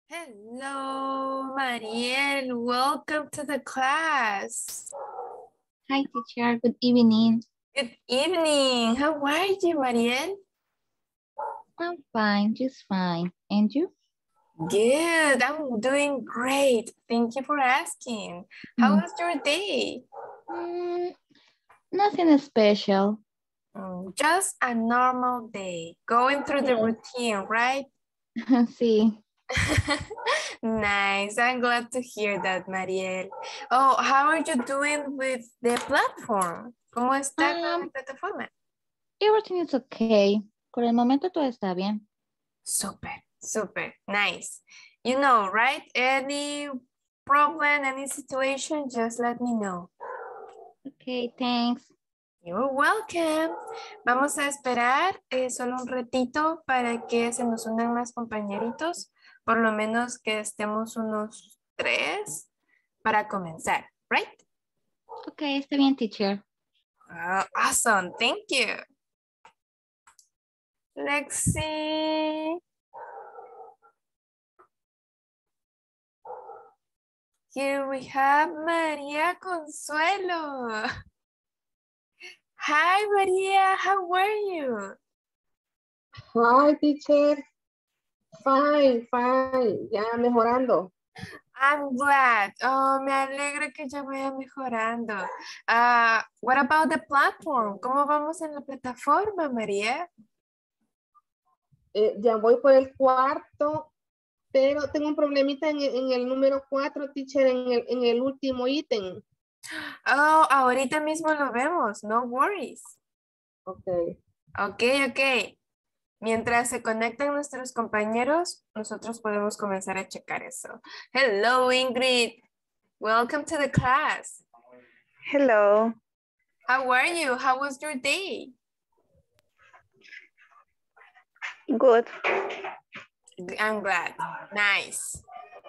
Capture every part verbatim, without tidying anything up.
Hello, Mariel. Welcome to the class. Hi, teacher. Good evening. Good evening. How are you, Mariel? I'm fine, just fine. And you? Good. I'm doing great. Thank you for asking. How Mm. was your day? Mm, nothing special. Mm, Just a normal day. Going through the Yes. routine, right? Sí. Nice. I'm glad to hear that, Mariel. Oh, how are you doing with the platform? ¿Cómo está con la Um, plataforma? everything is okay. Por el momento todo está bien. Super, super, nice. You know, right? Any problem, any situation, just let me know. Okay, thanks. You're welcome. Vamos a esperar eh, solo un ratito para que se nos unan más compañeritos, por lo menos que estemos unos tres para comenzar, right? Okay, está bien, teacher. Ah, awesome, thank you. Let's see. Here we have María Consuelo. Hi, Maria. How are you? Hi, teacher. Fine, fine. Ya mejorando. I'm glad. Oh, me alegra que ya vaya mejorando. Uh, what about the platform? ¿Cómo vamos en la plataforma, María? Eh, ya voy por el cuarto, pero tengo un problemita en, el- en el número cuatro, teacher, en el, en el último ítem. Oh, ahorita mismo lo vemos. No worries. Ok. Ok, ok. Mientras se conectan nuestros compañeros, nosotros podemos comenzar a checar eso. Hello, Ingrid. Welcome to the class. Hello. How are you? How was your day? Good. I'm glad. Nice.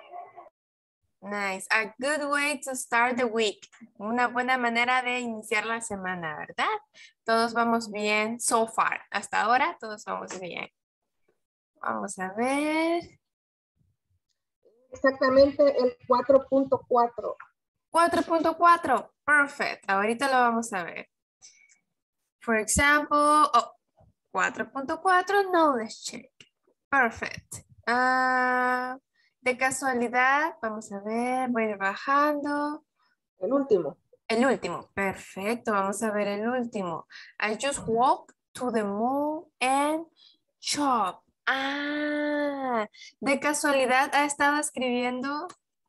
Nice. A good way to start the week. Una buena manera de iniciar la semana, ¿verdad? Todos vamos bien so far. Hasta ahora todos vamos bien. Vamos a ver. Exactamente el cuatro punto cuatro. cuatro punto cuatro. Perfect. Ahorita lo vamos a ver. For example, oh, cuatro punto cuatro, knowledge check. Perfect. Ah, de casualidad, vamos a ver, voy a ir bajando. El último. El último, perfecto, vamos a ver el último. I just walk to the mall and shop. Ah, de casualidad ha estado escribiendo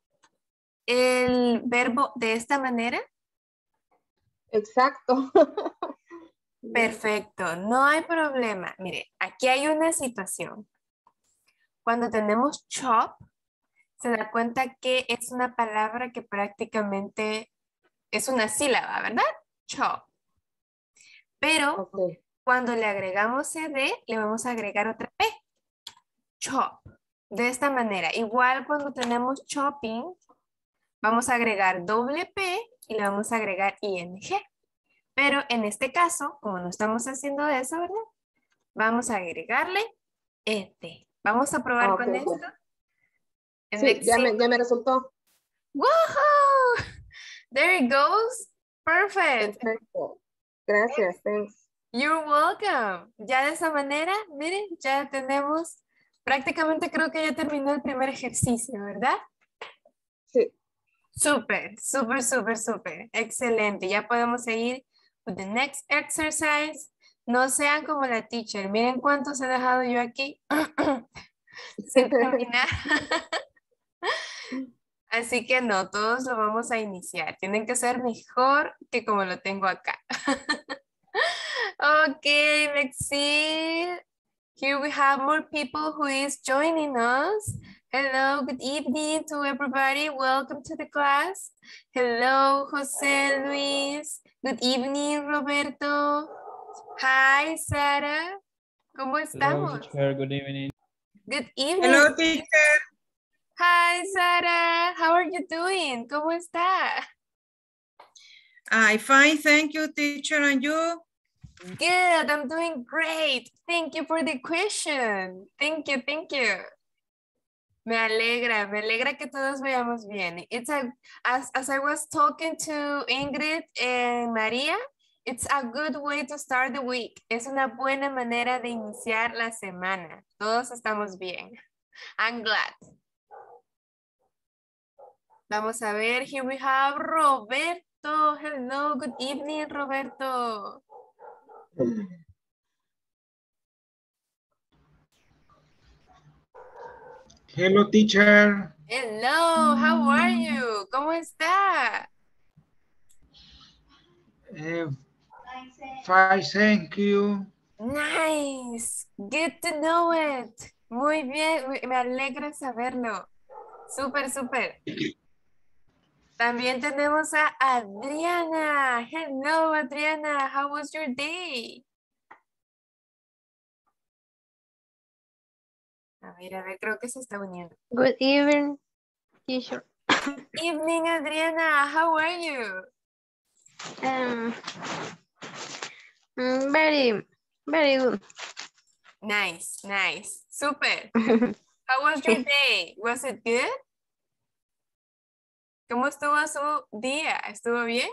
el verbo de esta manera. Exacto. Perfecto, no hay problema. Mire, aquí hay una situación. Cuando tenemos shop, se da cuenta que es una palabra que prácticamente es una sílaba, ¿verdad? Shop. Pero Ok. cuando le agregamos ed, le vamos a agregar otra p. Chop. De esta manera. Igual cuando tenemos shopping, vamos a agregar doble p y le vamos a agregar ing. Pero en este caso, como no estamos haciendo eso, ¿verdad? Vamos a agregarle ed. Vamos a probar Ah, ok, con ok. esto. And Sí, let's ya see. me, ya me resultó. ¡Woohoo! There it goes. Perfect. Perfecto. Gracias, thanks. You're welcome. Ya de esa manera, miren, ya tenemos, prácticamente creo que ya terminó el primer ejercicio, ¿verdad? Sí. Súper, súper, súper, súper. Excelente. Ya podemos seguir with the next exercise. No sean como la teacher. Miren cuántos he dejado yo aquí sin terminar. Así que no, todos lo vamos a iniciar. Tienen que ser mejor que como lo tengo acá. Okay, let's see. Here we have more people who is joining us. Hello, good evening to everybody. Welcome to the class. Hello, Jose Luis. Good evening, Roberto. Hi, Sara. ¿Cómo Hello, estamos? teacher. Good evening. Good evening. Hello, teacher. Hi, Sara. How are you doing? ¿Cómo está? I fine, thank you, teacher, and you? Good, I'm doing great. Thank you for the question. Thank you, thank you. Me alegra, me alegra que todos vayamos bien. It's a, as, as I was talking to Ingrid and María, it's a good way to start the week. Es una buena manera de iniciar la semana. Todos estamos bien. I'm glad. Vamos a ver, here we have Roberto. Hello, good evening, Roberto. Hello, teacher. Hello, how are you? ¿Cómo está? Uh, fine, thank you. Nice, good to know it. Muy bien, muy- me alegra saberlo. Súper, súper. También tenemos a Adriana. Hello, Adriana, how was your day? A ver, a ver, creo que se está uniendo. Good evening, teacher. Evening, Adriana, how are you? Um, mm, very, very good. Nice, nice, super. How was your day? Was it good? ¿Cómo estuvo su día? ¿Estuvo bien?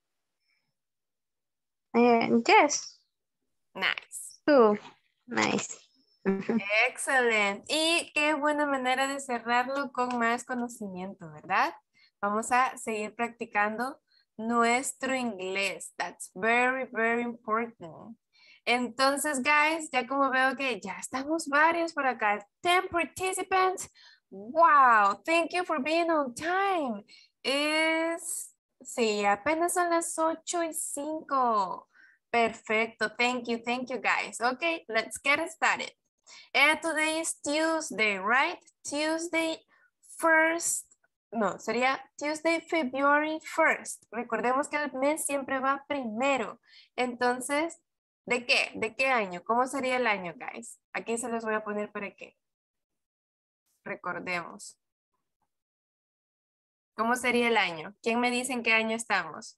Uh, yes, Nice. too nice. Excelente. Y qué buena manera de cerrarlo con más conocimiento, ¿verdad? Vamos a seguir practicando nuestro inglés. That's very, very important. Entonces, guys, ya como veo que ya estamos varios por acá. ten participants. Wow, thank you for being on time. Es, sí, apenas son las ocho y cinco. Perfecto, thank you, thank you guys. Okay, let's get started. And today is Tuesday, right? Tuesday first, no, sería Tuesday, February first. Recordemos que el mes siempre va primero. Entonces, ¿de qué? ¿De qué año? ¿Cómo sería el año, guys? Aquí se los voy a poner para qué. Recordemos. ¿Cómo sería el año? ¿Quién me dice en qué año estamos?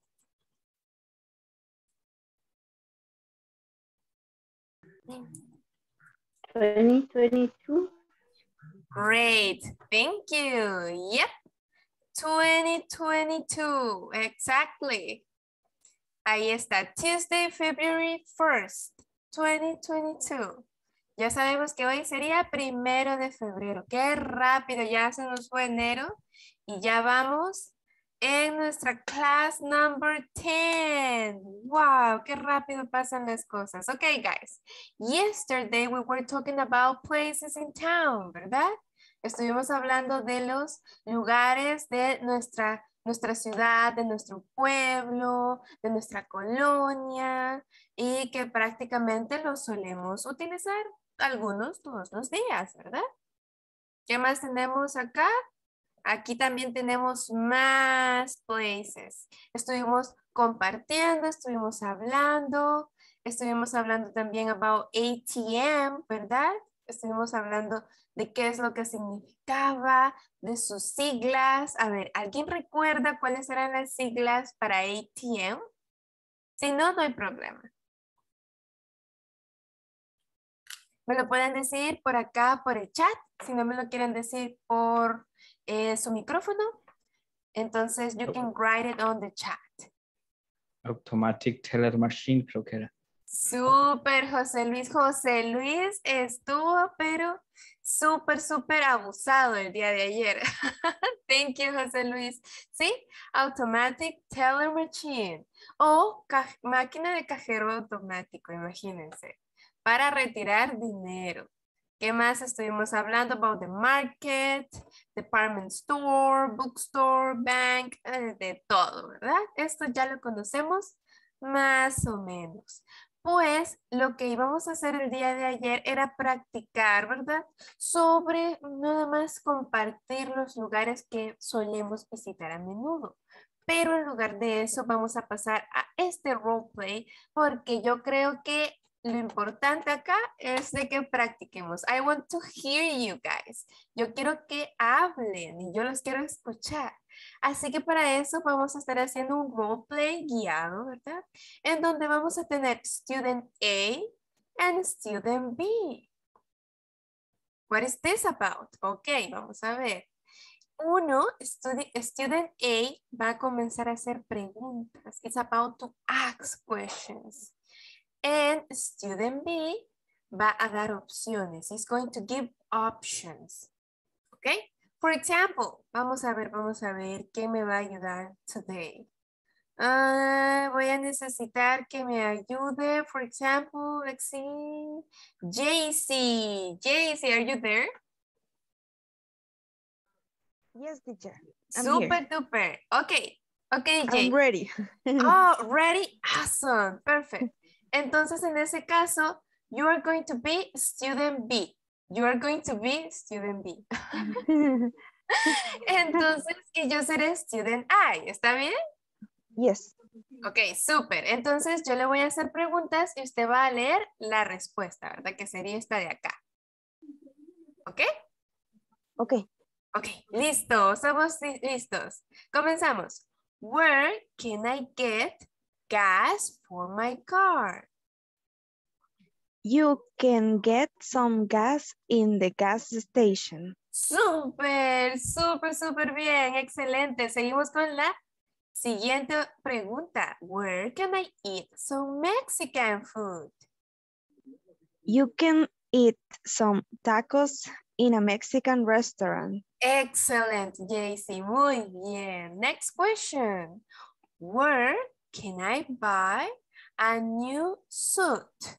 twenty twenty-two. Great, thank you. Yep, twenty twenty-two, exactly. Ahí está, Tuesday, February first, twenty twenty-two. Ya sabemos que hoy sería primero de febrero. Qué rápido, ya se nos fue enero y ya vamos en nuestra class number ten. Wow, qué rápido pasan las cosas. Okay, guys. Yesterday we were talking about places in town, ¿verdad? Estuvimos hablando de los lugares de nuestra, nuestra ciudad, de nuestro pueblo, de nuestra colonia y que prácticamente los solemos utilizar algunos todos los días, ¿verdad? ¿Qué más tenemos acá? Aquí también tenemos más places. Estuvimos compartiendo, estuvimos hablando, estuvimos hablando también about A T M, ¿verdad? Estuvimos hablando de qué es lo que significaba, de sus siglas. A ver, ¿alguien recuerda cuáles eran las siglas para A T M? Si no, no hay problema. Me lo pueden decir por acá, por el chat. Si no me lo quieren decir por eh, su micrófono, entonces you can write it on the chat. Automatic teller machine, creo que era. Súper, José Luis. José Luis estuvo, pero súper, súper abusado el día de ayer. Thank you, José Luis. Sí, automatic teller machine o máquina de cajero automático, imagínense, para retirar dinero. ¿Qué más estuvimos hablando? About the market, department store, bookstore, bank, eh, de todo, ¿verdad? Esto ya lo conocemos más o menos. Pues lo que íbamos a hacer el día de ayer era practicar, ¿verdad? Sobre nada más compartir los lugares que solemos visitar a menudo. Pero en lugar de eso vamos a pasar a este roleplay porque yo creo que lo importante acá es de que practiquemos. I want to hear you guys. Yo quiero que hablen y yo los quiero escuchar. Así que para eso vamos a estar haciendo un roleplay guiado, ¿verdad? En donde vamos a tener student A and student B. What is this about? Ok, vamos a ver. Uno, studi- student A va a comenzar a hacer preguntas. It's about to ask questions. And student B va a dar opciones. He's going to give options. Ok. For example, vamos a ver, vamos a ver qué me va a ayudar today. Uh, voy a necesitar que me ayude, for example, let's see, J C. J C, are you there? Yes, teacher. I'm Super here. duper. Okay, okay, J C. I'm ready. Oh, ready? Awesome, perfect. Entonces, en ese caso, you are going to be student B. You are going to be student B. Entonces, y yo seré student I, ¿está bien? Yes. Ok, súper. Entonces yo le voy a hacer preguntas y usted va a leer la respuesta, ¿verdad? Que sería esta de acá. ¿Ok? Ok. Ok, listo. Somos li- listos. Comenzamos. Where can I get gas for my car? You can get some gas in the gas station. Súper, súper, súper bien. Excelente. Seguimos con la siguiente pregunta. Where can I eat some Mexican food? You can eat some tacos in a Mexican restaurant. Excellent, J C. Muy bien. Next question. Where can I buy a new suit?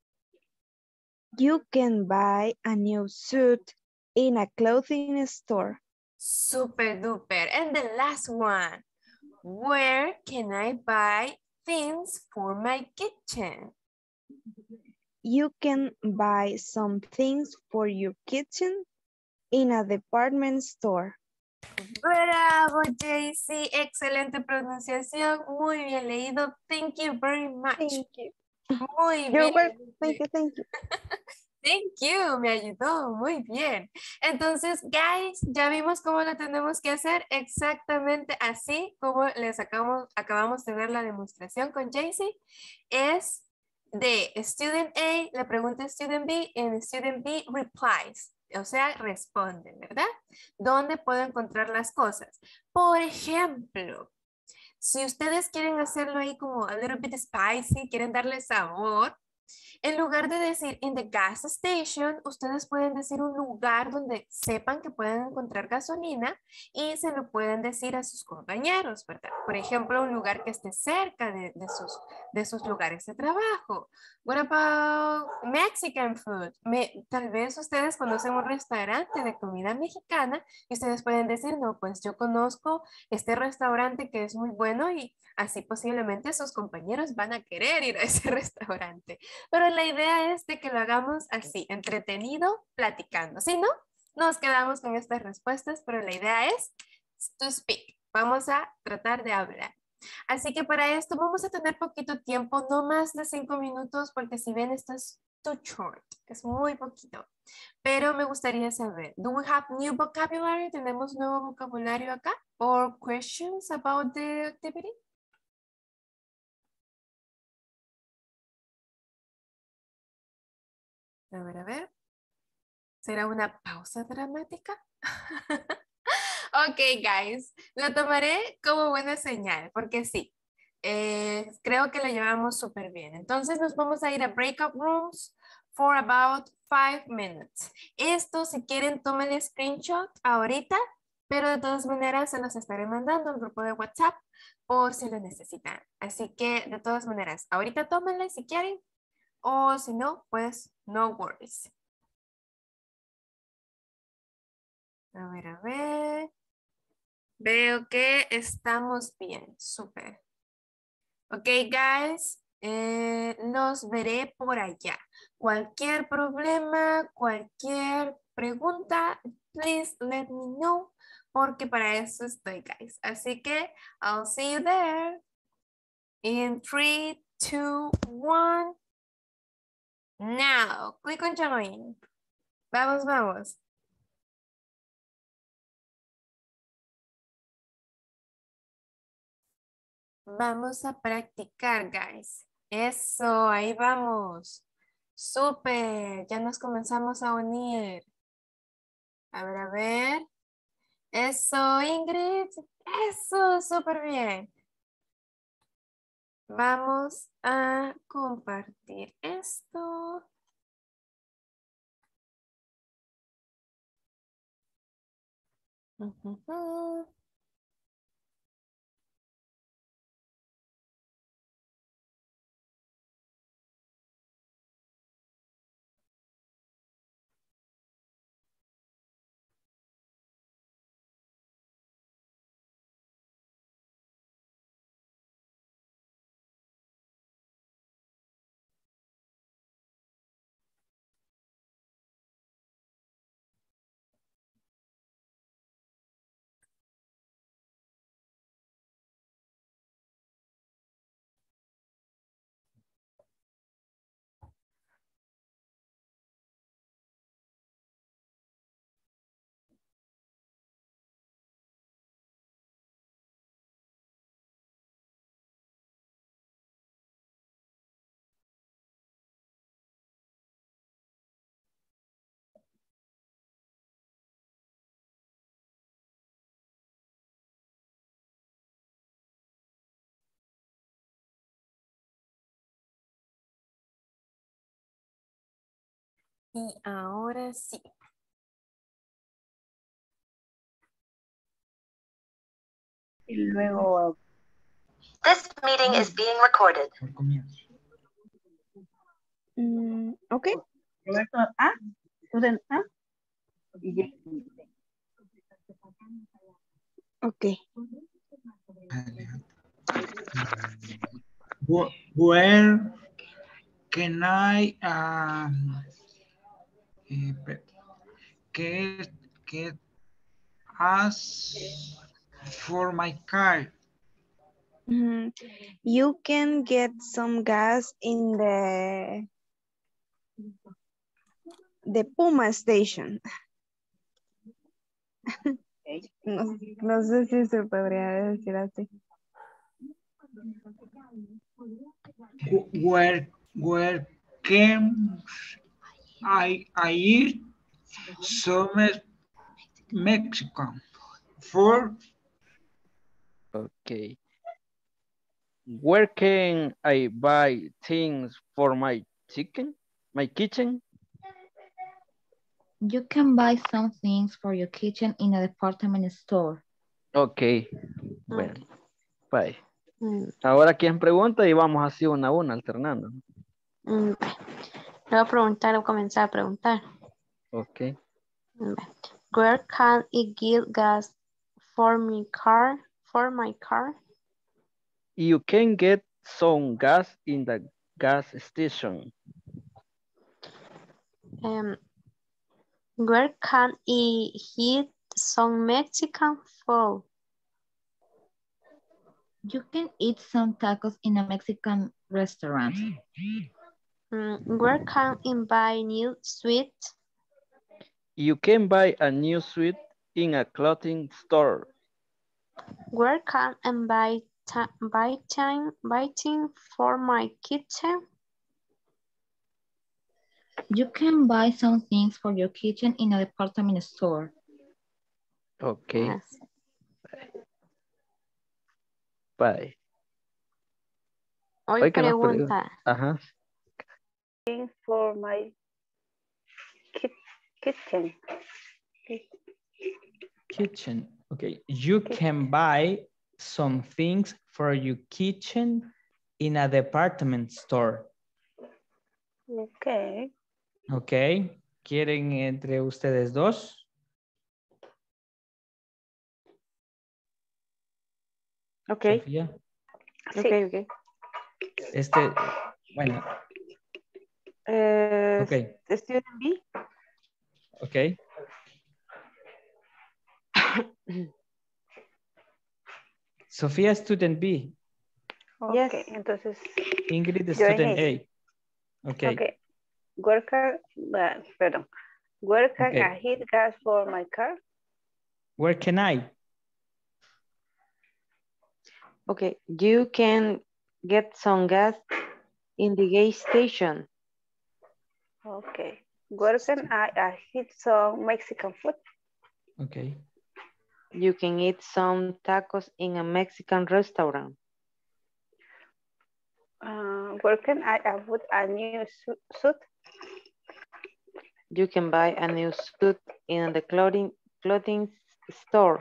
You can buy a new suit in a clothing store. Super duper. And the last one. Where can I buy things for my kitchen? You can buy some things for your kitchen in a department store. Bravo, J C. Excelente pronunciación. Muy bien leído. Thank you very much. Thank you. Muy You're bien. welcome. Thank you, thank you. Thank you, me ayudó, muy bien. Entonces, guys, ya vimos cómo lo tenemos que hacer exactamente así como les acabamos, acabamos de ver la demostración con J C. Es de Student A, le pregunta a Student B, y Student B replies, o sea, responde, ¿verdad? ¿Dónde puedo encontrar las cosas? Por ejemplo, si ustedes quieren hacerlo ahí como a little bit spicy, quieren darle sabor, en lugar de decir in the gas station, ustedes pueden decir un lugar donde sepan que pueden encontrar gasolina y se lo pueden decir a sus compañeros, ¿verdad? Por ejemplo, un lugar que esté cerca de, de sus, de sus lugares de trabajo. What about Mexican food? Me, tal vez ustedes conocen un restaurante de comida mexicana y ustedes pueden decir, no, pues yo conozco este restaurante que es muy bueno y así posiblemente sus compañeros van a querer ir a ese restaurante. Pero la idea es de que lo hagamos así, entretenido, platicando. Si no, nos quedamos con estas respuestas, pero la idea es to speak. Vamos a tratar de hablar. Así que para esto vamos a tener poquito tiempo, no más de cinco minutos, porque si ven esto es too short, es muy poquito. Pero me gustaría saber, do we have new vocabulary? ¿Tenemos nuevo vocabulario acá? Or questions about the activity? A ver, a ver. ¿Será una pausa dramática? Ok, guys. Lo tomaré como buena señal, porque sí. eh, creo que lo llevamos súper bien. Entonces nos vamos a ir a breakout rooms for about five minutes. Esto, si quieren, tomen el screenshot ahorita, pero de todas maneras se los estaré mandando al grupo de WhatsApp por si lo necesitan. Así que, de todas maneras, ahorita tómenla si quieren. O si no, pues no worries. A ver, a ver. Veo que estamos bien. Súper. Ok, guys. Eh, los veré por allá. Cualquier problema, cualquier pregunta, please let me know. Porque para eso estoy, guys. Así que I'll see you there. In three, two, one. Now, click on join. Vamos, vamos. Vamos a practicar, guys. Eso, ahí vamos. Súper, ya nos comenzamos a unir. A ver, a ver. Eso, Ingrid. Eso, súper bien. Vamos a compartir esto. Ujujú. Y ahora sí. Y luego, This meeting is being recorded. Por comienzo. Mm, okay. Roberto A, student A. Y ya. Okay. Wh- Where can I um, eh, pe- get get us for my car? Mhm. You can get some gas in the the Puma station. No, no sé si se podría decir así. Wh- Where where can I I eat some Mexican for Okay. Where can I buy things for my chicken? My kitchen? You can buy some things for your kitchen in a department store. Ok. Bueno, bye. Mm, Ahora quién pregunta y vamos así una a una alternando. mm, Le voy a preguntar o comenzar a preguntar. Ok. Mm, Where can I get gas for my car? For my car? You can get some gas in the gas station. Um, where can I eat some Mexican food? You can eat some tacos in a Mexican restaurant. Mm, where can I buy new sweet? You can buy a new suit in a clothing store. Where can I buy buy time biting for my kitchen? You can buy some things for your kitchen in a department store. Ok. Yes. Bye. Hoy Oye, que nos pregunta. Ajá. Things for my ki- kitchen. Kitchen. Okay. You can buy some things for your kitchen in a department store. Okay. Ok. ¿Quieren entre ustedes dos? Okay. Sofía. Sí. Okay, okay. Este, bueno, Uh, ok. Student B. Ok. Sofía, student B. Okay. Yes. Entonces, Ingrid, yo en student ese. A. Ok. Okay. Where can, uh, perdón. Where can Okay. I hit gas for my car? Where can I? Okay, you can get some gas in the gas station. Okay. Where can I, I hit some Mexican food? Okay. You can eat some tacos in a Mexican restaurant. Uh, where can I put a new su- suit? You can buy a new suit in the clothing clothing store.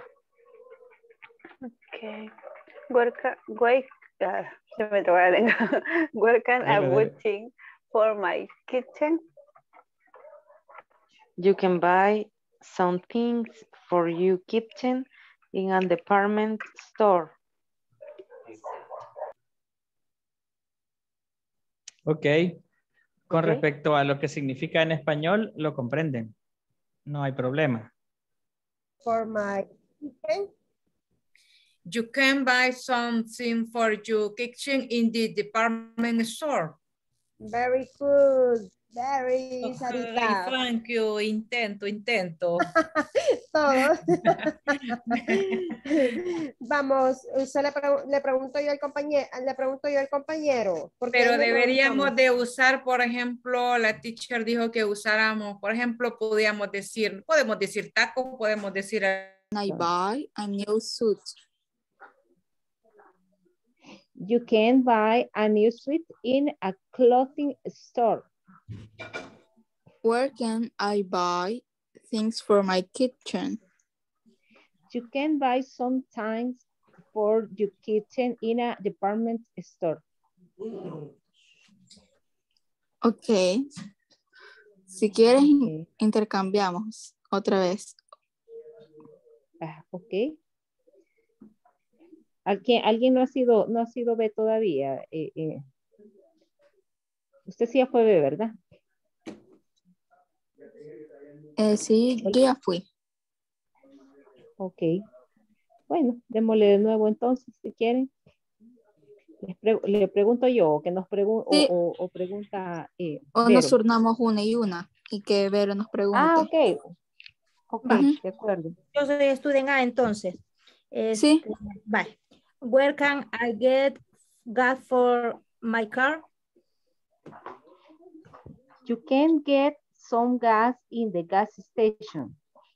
Okay. Where can, where, uh, se me traba la lengua. Where can I Dale, put dale. things for my kitchen? You can buy some things for your kitchen in a department store. Ok. Con Ok. respecto a lo que significa en español, lo comprenden. No hay problema. For my kitchen. You can buy something for your kitchen in the department store. Very good. Very, Okay, Sarita. thank you. Intento, intento. Todos. Vamos, usted le, pre- le pregunto yo al compañero, le pregunto yo al compañero. porque Pero ahí nos deberíamos preguntamos. de usar, por ejemplo, la teacher dijo que usáramos, por ejemplo, podíamos decir, podemos decir taco, podemos decir... I buy a new suit. You can buy a new suit in a clothing store. Where can I buy things for my kitchen? You can buy some things for your kitchen in a department store. Ok. Si quieres, Okay. intercambiamos otra vez. Ah, ok. ¿Alguien, alguien no ha sido, no ha sido B todavía? Eh, eh. Usted sí ya fue B, ¿verdad? Eh, sí, yo ya fui. Ok. Bueno, démosle de nuevo entonces, si quieren. Les pre- le pregunto yo, o que nos pregunta, Sí. o, o- o pregunta eh, O Vero. nos turnamos una y una y que Vero nos pregunte. Ah, ok. Ok, Ujú. de acuerdo. Yo soy student A entonces. Sí. Este, bye. Where can I get gas for my car? You can get some gas in the gas station.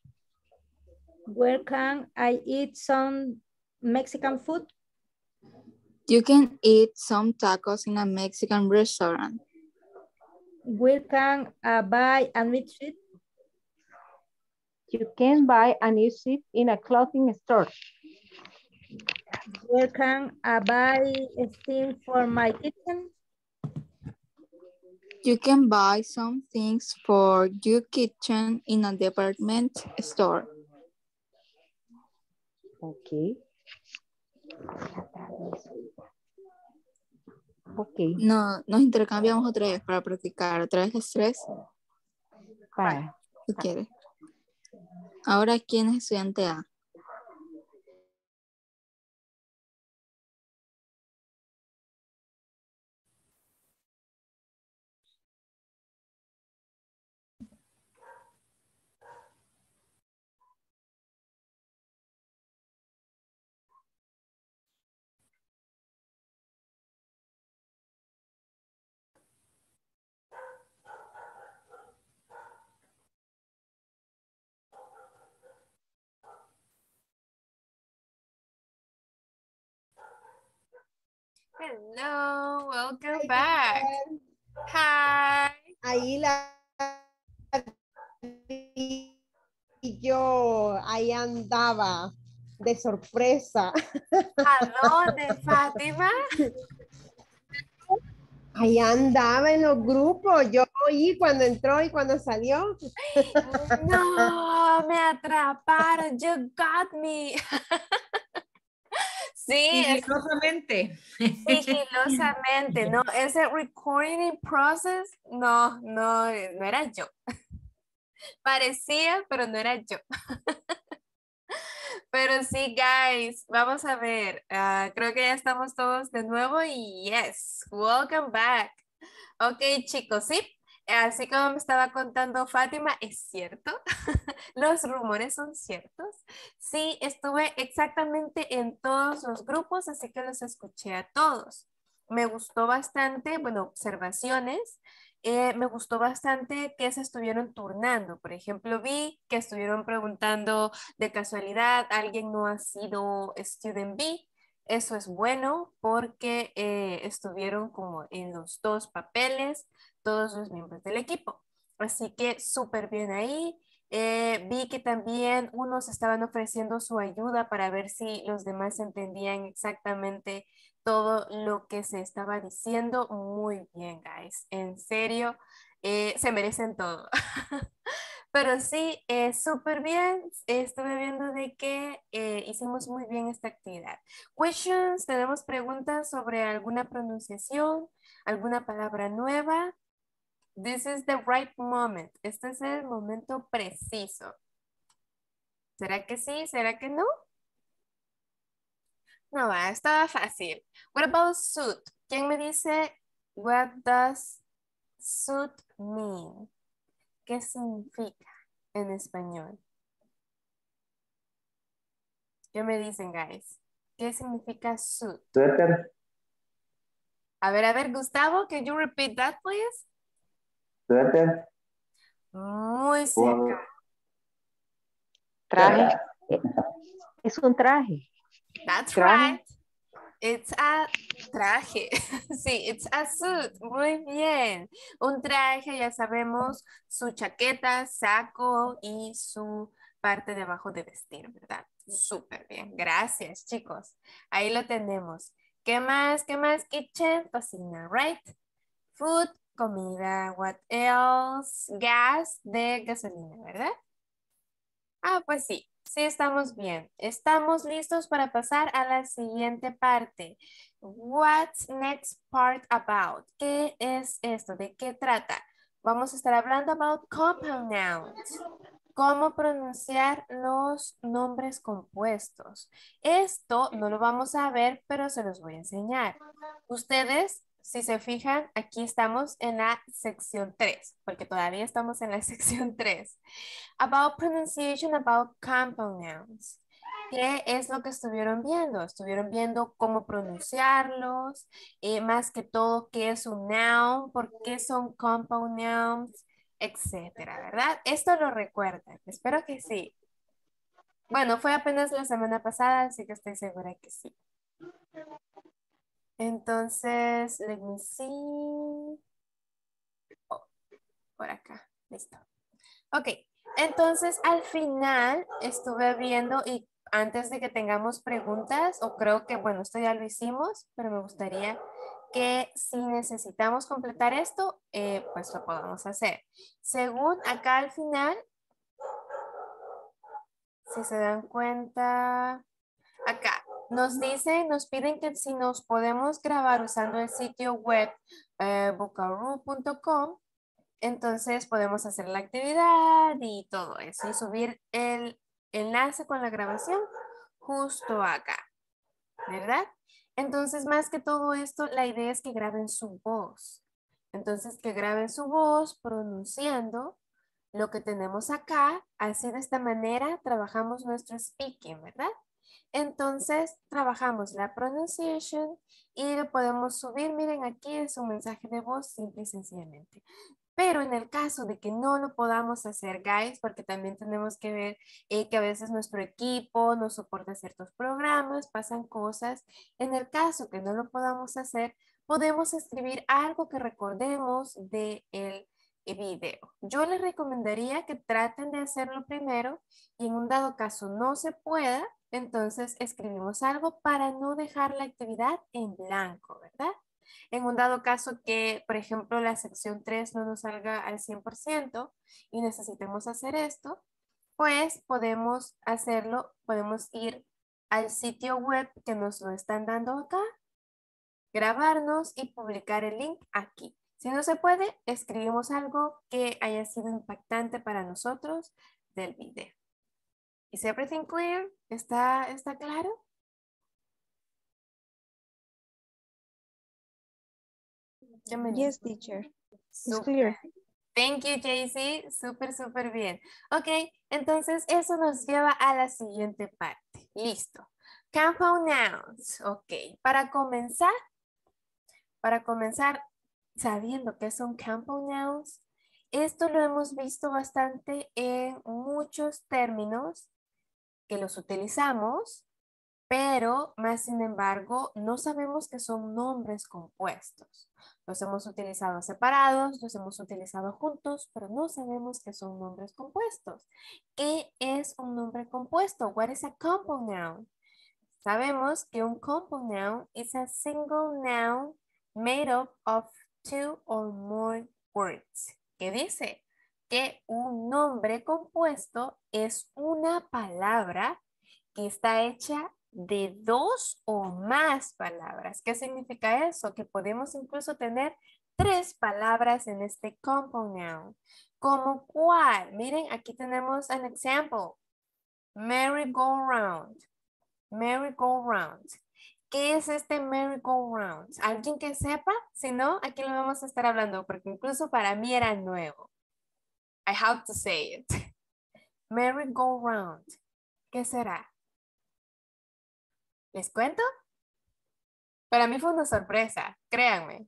Where can I eat some Mexican food? You can eat some tacos in a Mexican restaurant. Where can I buy a new suit? You can buy a new suit in a clothing store. Where can I buy a thing for my kitchen? You can buy some things for your kitchen in a department store. Ok. Ok. No, nos intercambiamos otra vez para practicar otra vez las tres. Vale. Si quiere. Ahora, ¿quién es estudiante A? Hello, welcome Hi, back. teacher. Hi. Ahí la y yo ahí andaba de sorpresa. ¿A dónde, Fátima? Ahí andaba en los grupos. Yo oí cuando entró y cuando salió. No, me atraparon. You got me. Sí, es- Sigilosamente. sigilosamente, no, ese recording process, no, no, no era yo. Parecía, pero no era yo. Pero sí, guys, vamos a ver. ah, creo que ya estamos todos de nuevo y yes, welcome back. Ok, chicos, sí. Así como me estaba contando Fátima, es cierto. Los rumores son ciertos. Sí, estuve exactamente en todos los grupos, así que los escuché a todos. Me gustó bastante, bueno, observaciones. eh, me gustó bastante que se estuvieron turnando. Por ejemplo, vi que estuvieron preguntando de casualidad, ¿alguien no ha sido Student B? Eso es bueno porque eh, estuvieron como en los dos papeles todos los miembros del equipo. Así que súper bien ahí. Eh, vi que también unos estaban ofreciendo su ayuda para ver si los demás entendían exactamente todo lo que se estaba diciendo. Muy bien, guys. En serio, eh, se merecen todo. Pero sí, eh, súper bien. Estuve viendo de que eh, hicimos muy bien esta actividad. Questions, tenemos preguntas sobre alguna pronunciación, alguna palabra nueva. This is the right moment. Este es el momento preciso. ¿Será que sí? ¿Será que no? No va, estaba fácil. What about suit? ¿Quién me dice what does suit mean? ¿Qué significa en español? ¿Qué me dicen, guys? ¿Qué significa suit? Suéter. A ver, a ver, Gustavo, can you repeat that, please? Suéter. Muy cerca. Traje. Es un traje. That's Traje. right. It's a traje. Sí, it's a suit. Muy bien. Un traje, ya sabemos, su chaqueta, saco y su parte de abajo de vestir, ¿verdad? Súper bien. Gracias, chicos. Ahí lo tenemos. ¿Qué más? ¿Qué más? Kitchen, cocina, right? Food, comida. What else? Gas, de gasolina, ¿verdad? Ah, pues sí. Sí, estamos bien. Estamos listos para pasar a la siguiente parte. What's next part about? ¿Qué es esto? ¿De qué trata? Vamos a estar hablando about compound nouns. Cómo pronunciar los nombres compuestos. Esto no lo vamos a ver, pero se los voy a enseñar. Ustedes, si se fijan, aquí estamos en la sección tres, porque todavía estamos en la sección tres. About pronunciation, about compound nouns. ¿Qué es lo que estuvieron viendo? Estuvieron viendo cómo pronunciarlos, eh, más que todo qué es un noun, por qué son compound nouns, etcétera, ¿verdad? Esto lo recuerdan, espero que sí. Bueno, fue apenas la semana pasada, así que estoy segura que sí. Entonces, let me see. Oh, por acá, listo. Ok, entonces al final estuve viendo y antes de que tengamos preguntas, o creo que, bueno, esto ya lo hicimos, pero me gustaría que si necesitamos completar esto, eh, pues lo podamos hacer. Según acá al final, si se dan cuenta, acá nos dicen, nos piden que si nos podemos grabar usando el sitio web eh, bocaroo punto com. Entonces podemos hacer la actividad y todo eso y subir el enlace con la grabación justo acá, ¿verdad? Entonces, más que todo esto, la idea es que graben su voz. Entonces, que graben su voz pronunciando lo que tenemos acá. Así de esta manera trabajamos nuestro speaking, ¿verdad? Entonces, trabajamos la pronunciation y lo podemos subir. Miren, aquí es un mensaje de voz simple y sencillamente. Pero en el caso de que no lo podamos hacer, guys, porque también tenemos que ver eh, que a veces nuestro equipo no soporta ciertos programas, pasan cosas. En el caso que no lo podamos hacer, podemos escribir algo que recordemos del video. Yo les recomendaría que traten de hacerlo primero y en un dado caso no se pueda, entonces escribimos algo para no dejar la actividad en blanco, ¿verdad? En un dado caso que, por ejemplo, la sección tres no nos salga al cien por ciento y necesitemos hacer esto, pues podemos hacerlo, podemos ir al sitio web que nos lo están dando acá, grabarnos y publicar el link aquí. Si no se puede, escribimos algo que haya sido impactante para nosotros del video. ¿Is everything clear? ¿Está, está claro? Yes, teacher. It's Super. clear. Thank you, Jaycee. Súper, súper bien. Ok, entonces eso nos lleva a la siguiente parte. Listo. Compound nouns. Ok, para comenzar, para comenzar, sabiendo que son compound nouns, esto lo hemos visto bastante en muchos términos que los utilizamos, pero más sin embargo no sabemos que son nombres compuestos. Los hemos utilizado separados, los hemos utilizado juntos, pero no sabemos que son nombres compuestos. ¿Qué es un nombre compuesto? What is a compound noun? Sabemos que un compound noun is a single noun made up of two or more words. ¿Qué dice? Que un nombre compuesto es una palabra que está hecha de dos o más palabras. ¿Qué significa eso? Que podemos incluso tener tres palabras en este compound noun. ¿Como cuál? Miren, aquí tenemos un ejemplo. Merry-go-round. Merry-go-round. ¿Qué es este merry-go-round? ¿Alguien que sepa? Si no, aquí lo vamos a estar hablando porque incluso para mí era nuevo. I have to say it. Merry-go-round. ¿Qué será? ¿Les cuento? Para mí fue una sorpresa, créanme.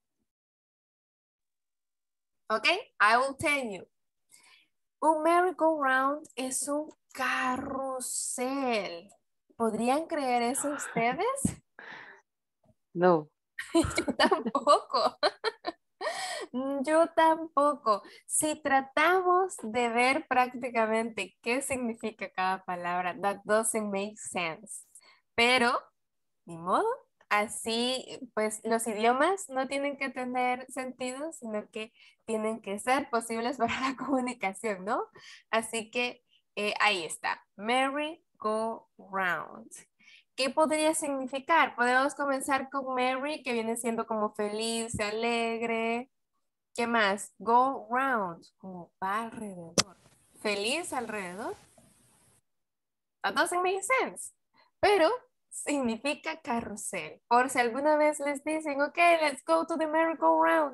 ¿Ok? I will tell you. Un merry-go-round es un carrusel. ¿Podrían creer eso ustedes? No. Yo tampoco. Yo tampoco. Si tratamos de ver prácticamente qué significa cada palabra, that doesn't make sense. Pero, ni modo, así pues los idiomas no tienen que tener sentido, sino que tienen que ser posibles para la comunicación, ¿no? Así que eh, ahí está, merry-go-round. ¿Qué podría significar? Podemos comenzar con merry, que viene siendo como feliz, alegre. ¿Qué más? Go round, como va alrededor. Feliz alrededor. That doesn't make sense. Pero significa carrusel. Por si alguna vez les dicen, ok, let's go to the merry-go-round.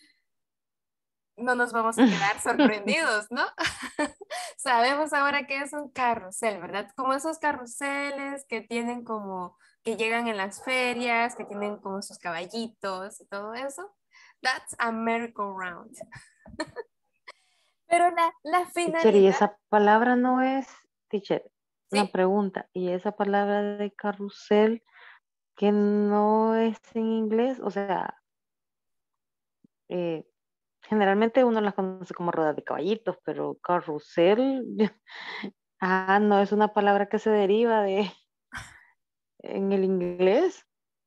No nos vamos a quedar sorprendidos, ¿no? Sabemos ahora que es un carrusel, ¿verdad? Como esos carruseles que tienen como, que llegan en las ferias, que tienen como sus caballitos y todo eso. That's a merry-go-round. Pero la, la finalidad... Teacher, y esa palabra no es, teacher, ¿Sí? una pregunta, y esa palabra de carrusel que no es en inglés, o sea, eh, generalmente uno las conoce como ruedas de caballitos, pero carrusel, ah, no es una palabra que se deriva de en el inglés.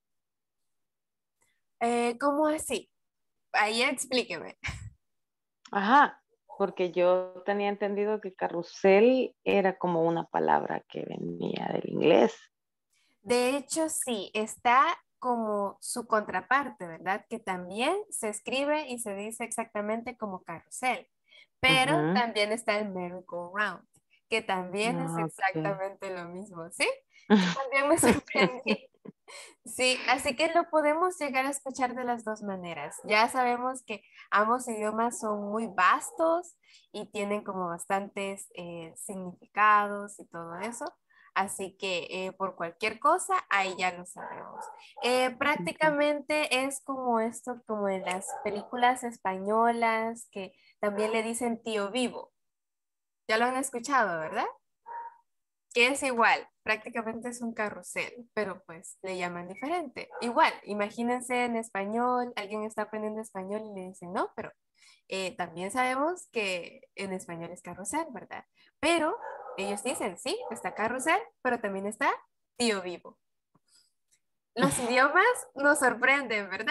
Eh, ¿Cómo así? Ahí explíqueme. Ajá, porque yo tenía entendido que carrusel era como una palabra que venía del inglés. De hecho, sí, está como su contraparte, ¿verdad? Que también se escribe y se dice exactamente como carrusel. Pero Ujú. también está el merry-go-round, que también es Ah, ok. exactamente lo mismo, ¿sí? Yo también me sorprendí. Sí, así que lo podemos llegar a escuchar de las dos maneras. Ya sabemos que ambos idiomas son muy vastos y tienen como bastantes eh, significados y todo eso. Así que eh, por cualquier cosa, ahí ya lo sabemos. Eh, prácticamente es como esto, como en las películas españolas que también le dicen tío vivo. Ya lo han escuchado, ¿verdad? Que es igual, prácticamente es un carrusel, pero pues le llaman diferente. Igual, imagínense en español, alguien está aprendiendo español y le dicen, no, pero eh, también sabemos que en español es carrusel, ¿verdad? Pero ellos dicen, sí, está carrusel, pero también está tío vivo. Los idiomas nos sorprenden, ¿verdad?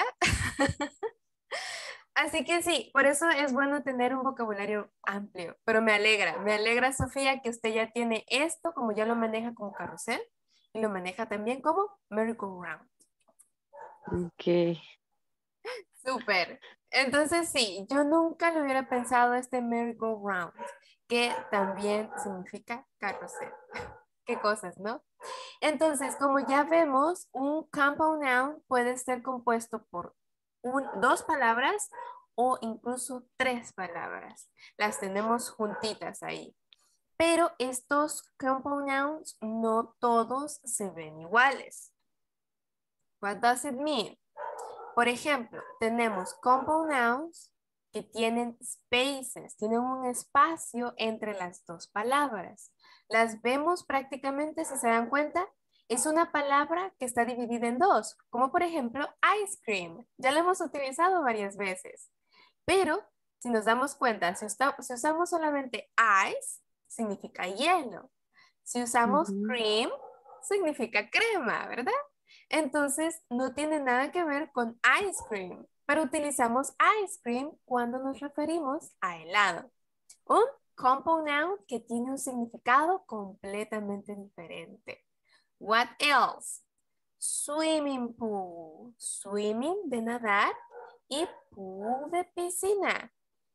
Así que sí, por eso es bueno tener un vocabulario amplio, pero me alegra, me alegra Sofía que usted ya tiene esto, como ya lo maneja como carrusel y lo maneja también como merry-go-round. Ok. Súper. Entonces sí, yo nunca lo hubiera pensado este merry-go-round, que también significa carrusel. Qué cosas, ¿no? Entonces, como ya vemos, un compound noun puede ser compuesto por un- dos palabras o incluso tres palabras. Las tenemos juntitas ahí. Pero estos compound nouns no todos se ven iguales. What does it mean? Por ejemplo, tenemos compound nouns que tienen spaces, tienen un espacio entre las dos palabras. Las vemos prácticamente, si se dan cuenta, es una palabra que está dividida en dos, como por ejemplo ice cream. Ya la hemos utilizado varias veces, pero si nos damos cuenta, si, usa- si usamos solamente ice, significa hielo. Si usamos Ujú. cream, significa crema, ¿verdad? Entonces, no tiene nada que ver con ice cream, pero utilizamos ice cream cuando nos referimos a helado. Un compound noun que tiene un significado completamente diferente. What else? Swimming pool. Swimming de nadar y pool de piscina.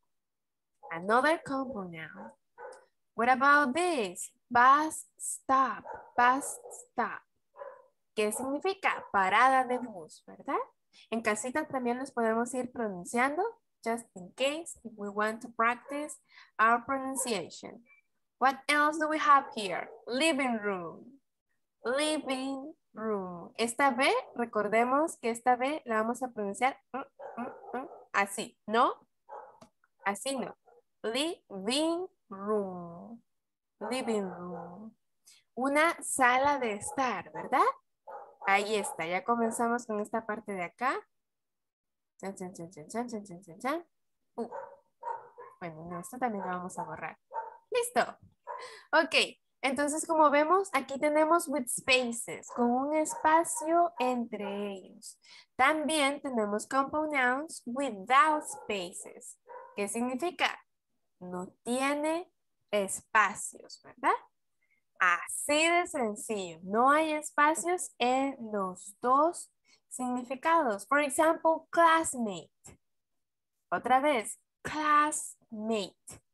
Another compound noun. What about this? Bus stop. Bus stop. ¿Qué significa? Parada de bus, ¿verdad? En casita también los podemos ir pronunciando, just in case if we want to practice our pronunciation. What else do we have here? Living room. Living room. Esta B, recordemos que esta B la vamos a pronunciar mm, mm, mm, así, ¿no? Así no. Living room. Living room. Una sala de estar, ¿verdad? Ahí está, ya comenzamos con esta parte de acá. Chan, chan, chan, chan, chan, chan, chan, chan, chan. Uh. Bueno, no, esto también lo vamos a borrar. Listo. Ok, entonces como vemos, aquí tenemos with spaces, con un espacio entre ellos. También tenemos compound nouns without spaces. ¿Qué significa? No tiene espacios, ¿verdad? Así de sencillo. No hay espacios en los dos significados. For example, classmate. Otra vez, classmate.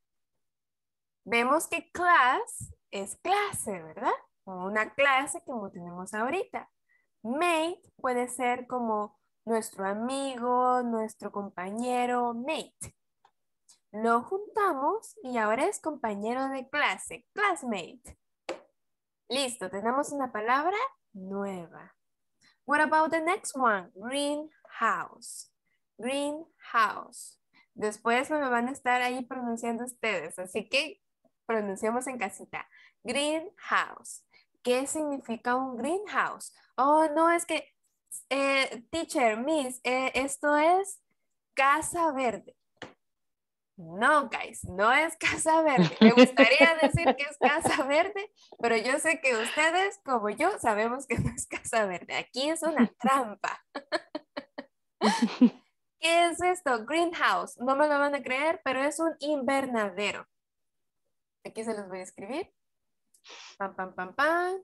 Vemos que class es clase, ¿verdad? Como una clase como tenemos ahorita. Mate puede ser como nuestro amigo, nuestro compañero, mate. Lo juntamos y ahora es compañero de clase, classmate. Listo, tenemos una palabra nueva. What about the next one? Greenhouse. Greenhouse. Después me lo van a estar ahí pronunciando ustedes, así que pronunciamos en casita. Greenhouse. ¿Qué significa un greenhouse? Oh, no, es que, eh, teacher, miss, eh, esto es casa verde. No, guys, no es casa verde. Me gustaría decir que es casa verde, pero yo sé que ustedes, como yo, sabemos que no es casa verde. Aquí es una trampa. ¿Qué es esto? Greenhouse. No me lo van a creer, pero es un invernadero. Aquí se los voy a escribir. Pam, pam, pam, pam.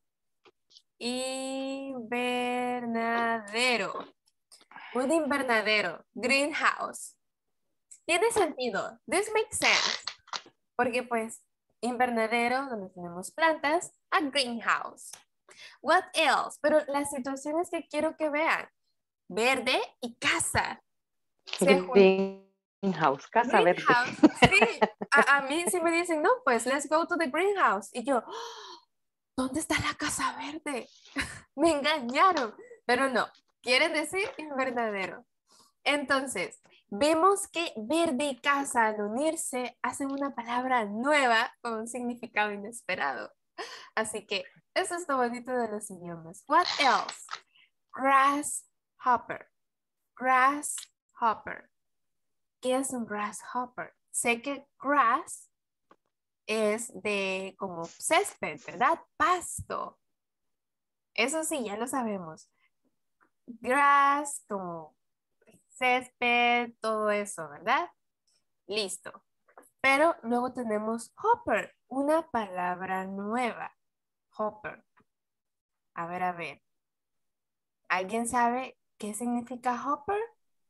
Invernadero. Un invernadero. Greenhouse. Tiene sentido. This makes sense. Porque pues, invernadero donde tenemos plantas, a greenhouse. What else? Pero las situaciones que quiero que vean. Verde y casa. Greenhouse, casa verde. Sí, a, a mí sí me dicen, no, pues let's go to the greenhouse. Y yo, ¿dónde está la casa verde? Me engañaron. Pero no, quiere decir invernadero. Entonces, vemos que verde y casa al unirse hacen una palabra nueva con un significado inesperado. Así que eso es lo bonito de los idiomas. What else? Grasshopper. Grasshopper. ¿Qué es un grasshopper? Sé que grass es de como césped, ¿verdad? Pasto. Eso sí, ya lo sabemos. Grass como césped, todo eso, ¿verdad? Listo. Pero luego tenemos hopper, una palabra nueva. Hopper. A ver, a ver. ¿Alguien sabe qué significa hopper?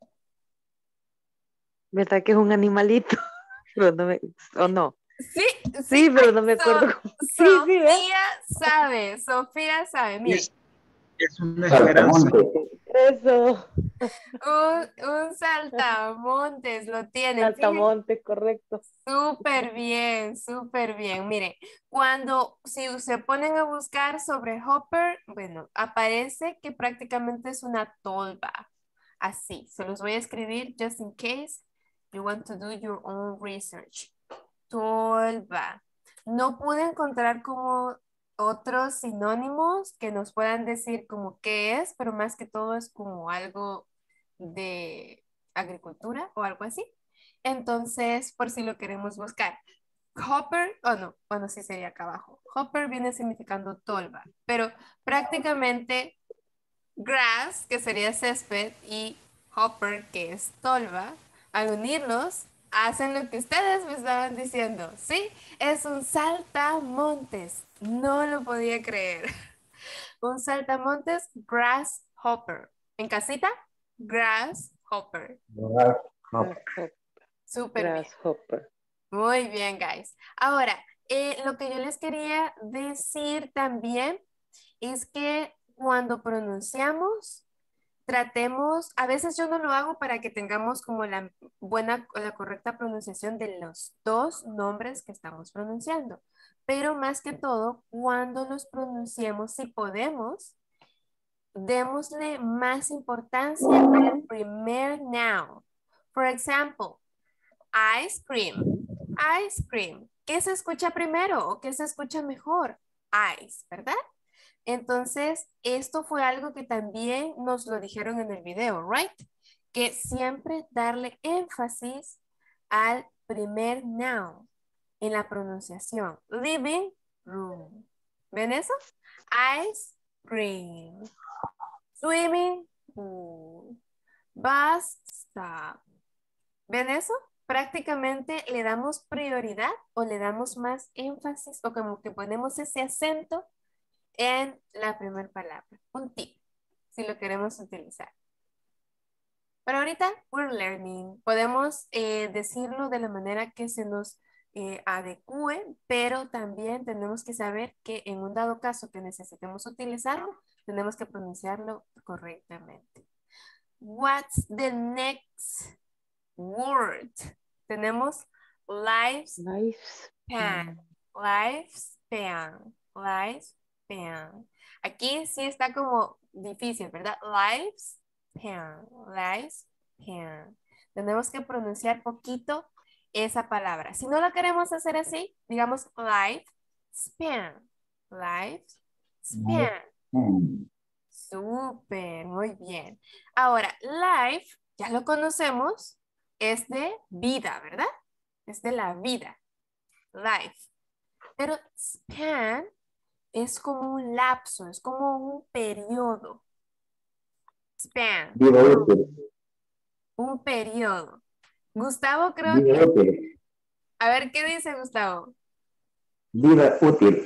¿Verdad que es un animalito? Pero no me, ¿o no? Sí, sí, sí, pero no me acuerdo. So, Sí, Sofía sí, sabe, Sofía sabe. Mire. Es, es una esperanza. Eso. Un, un saltamontes lo tiene. Saltamontes, correcto. Súper bien, súper bien. Mire, cuando si se ponen a buscar sobre hopper, bueno, aparece que prácticamente es una tolva. así. Se los voy a escribir just in case you want to do your own research. Tolva. No pude encontrar como otros sinónimos que nos puedan decir como qué es, pero más que todo es como algo de agricultura o algo así. Entonces, por si lo queremos buscar. Hopper, o oh no, bueno, sí sería acá abajo. Hopper viene significando tolva, pero prácticamente grass, que sería césped, y hopper, que es tolva, al unirlos, hacen lo que ustedes me estaban diciendo, ¿sí? Es un saltamontes, no lo podía creer. Un saltamontes grasshopper. ¿En casita? Grasshopper. Grasshopper. Súper bien. Grasshopper. Muy bien, guys. Ahora, eh, lo que yo les quería decir también es que cuando pronunciamos, tratemos, a veces yo no lo hago para que tengamos como la buena o la correcta pronunciación de los dos nombres que estamos pronunciando, pero más que todo, cuando los pronunciemos, si podemos, démosle más importancia al primer noun. For example, ice cream. Ice cream. ¿Qué se escucha primero o qué se escucha mejor? Ice, ¿verdad? Entonces, esto fue algo que también nos lo dijeron en el video, right? Que siempre darle énfasis al primer noun en la pronunciación. Living room. ¿Ven eso? Ice cream. Swimming pool. Bus stop. ¿Ven eso? Prácticamente le damos prioridad o le damos más énfasis o como que ponemos ese acento en la primera palabra. Un tip, si lo queremos utilizar. Pero ahorita, we're learning. Podemos eh, decirlo de la manera que se nos eh, adecue, pero también tenemos que saber que en un dado caso que necesitemos utilizarlo, tenemos que pronunciarlo correctamente. What's the next word? Tenemos lifespan. Lifespan. Lifespan. Aquí sí está como difícil, ¿verdad? Lifespan. Lifespan. Tenemos que pronunciar poquito esa palabra. Si no lo queremos hacer así, digamos lifespan. Lifespan. Súper, muy bien. Ahora, life, ya lo conocemos. Es de vida, ¿verdad? Es de la vida. Life. Pero span es como un lapso, es como un periodo. Span. Vida útil. Un periodo. Gustavo creo Vida que... útil. A ver, ¿qué dice Gustavo? Vida útil.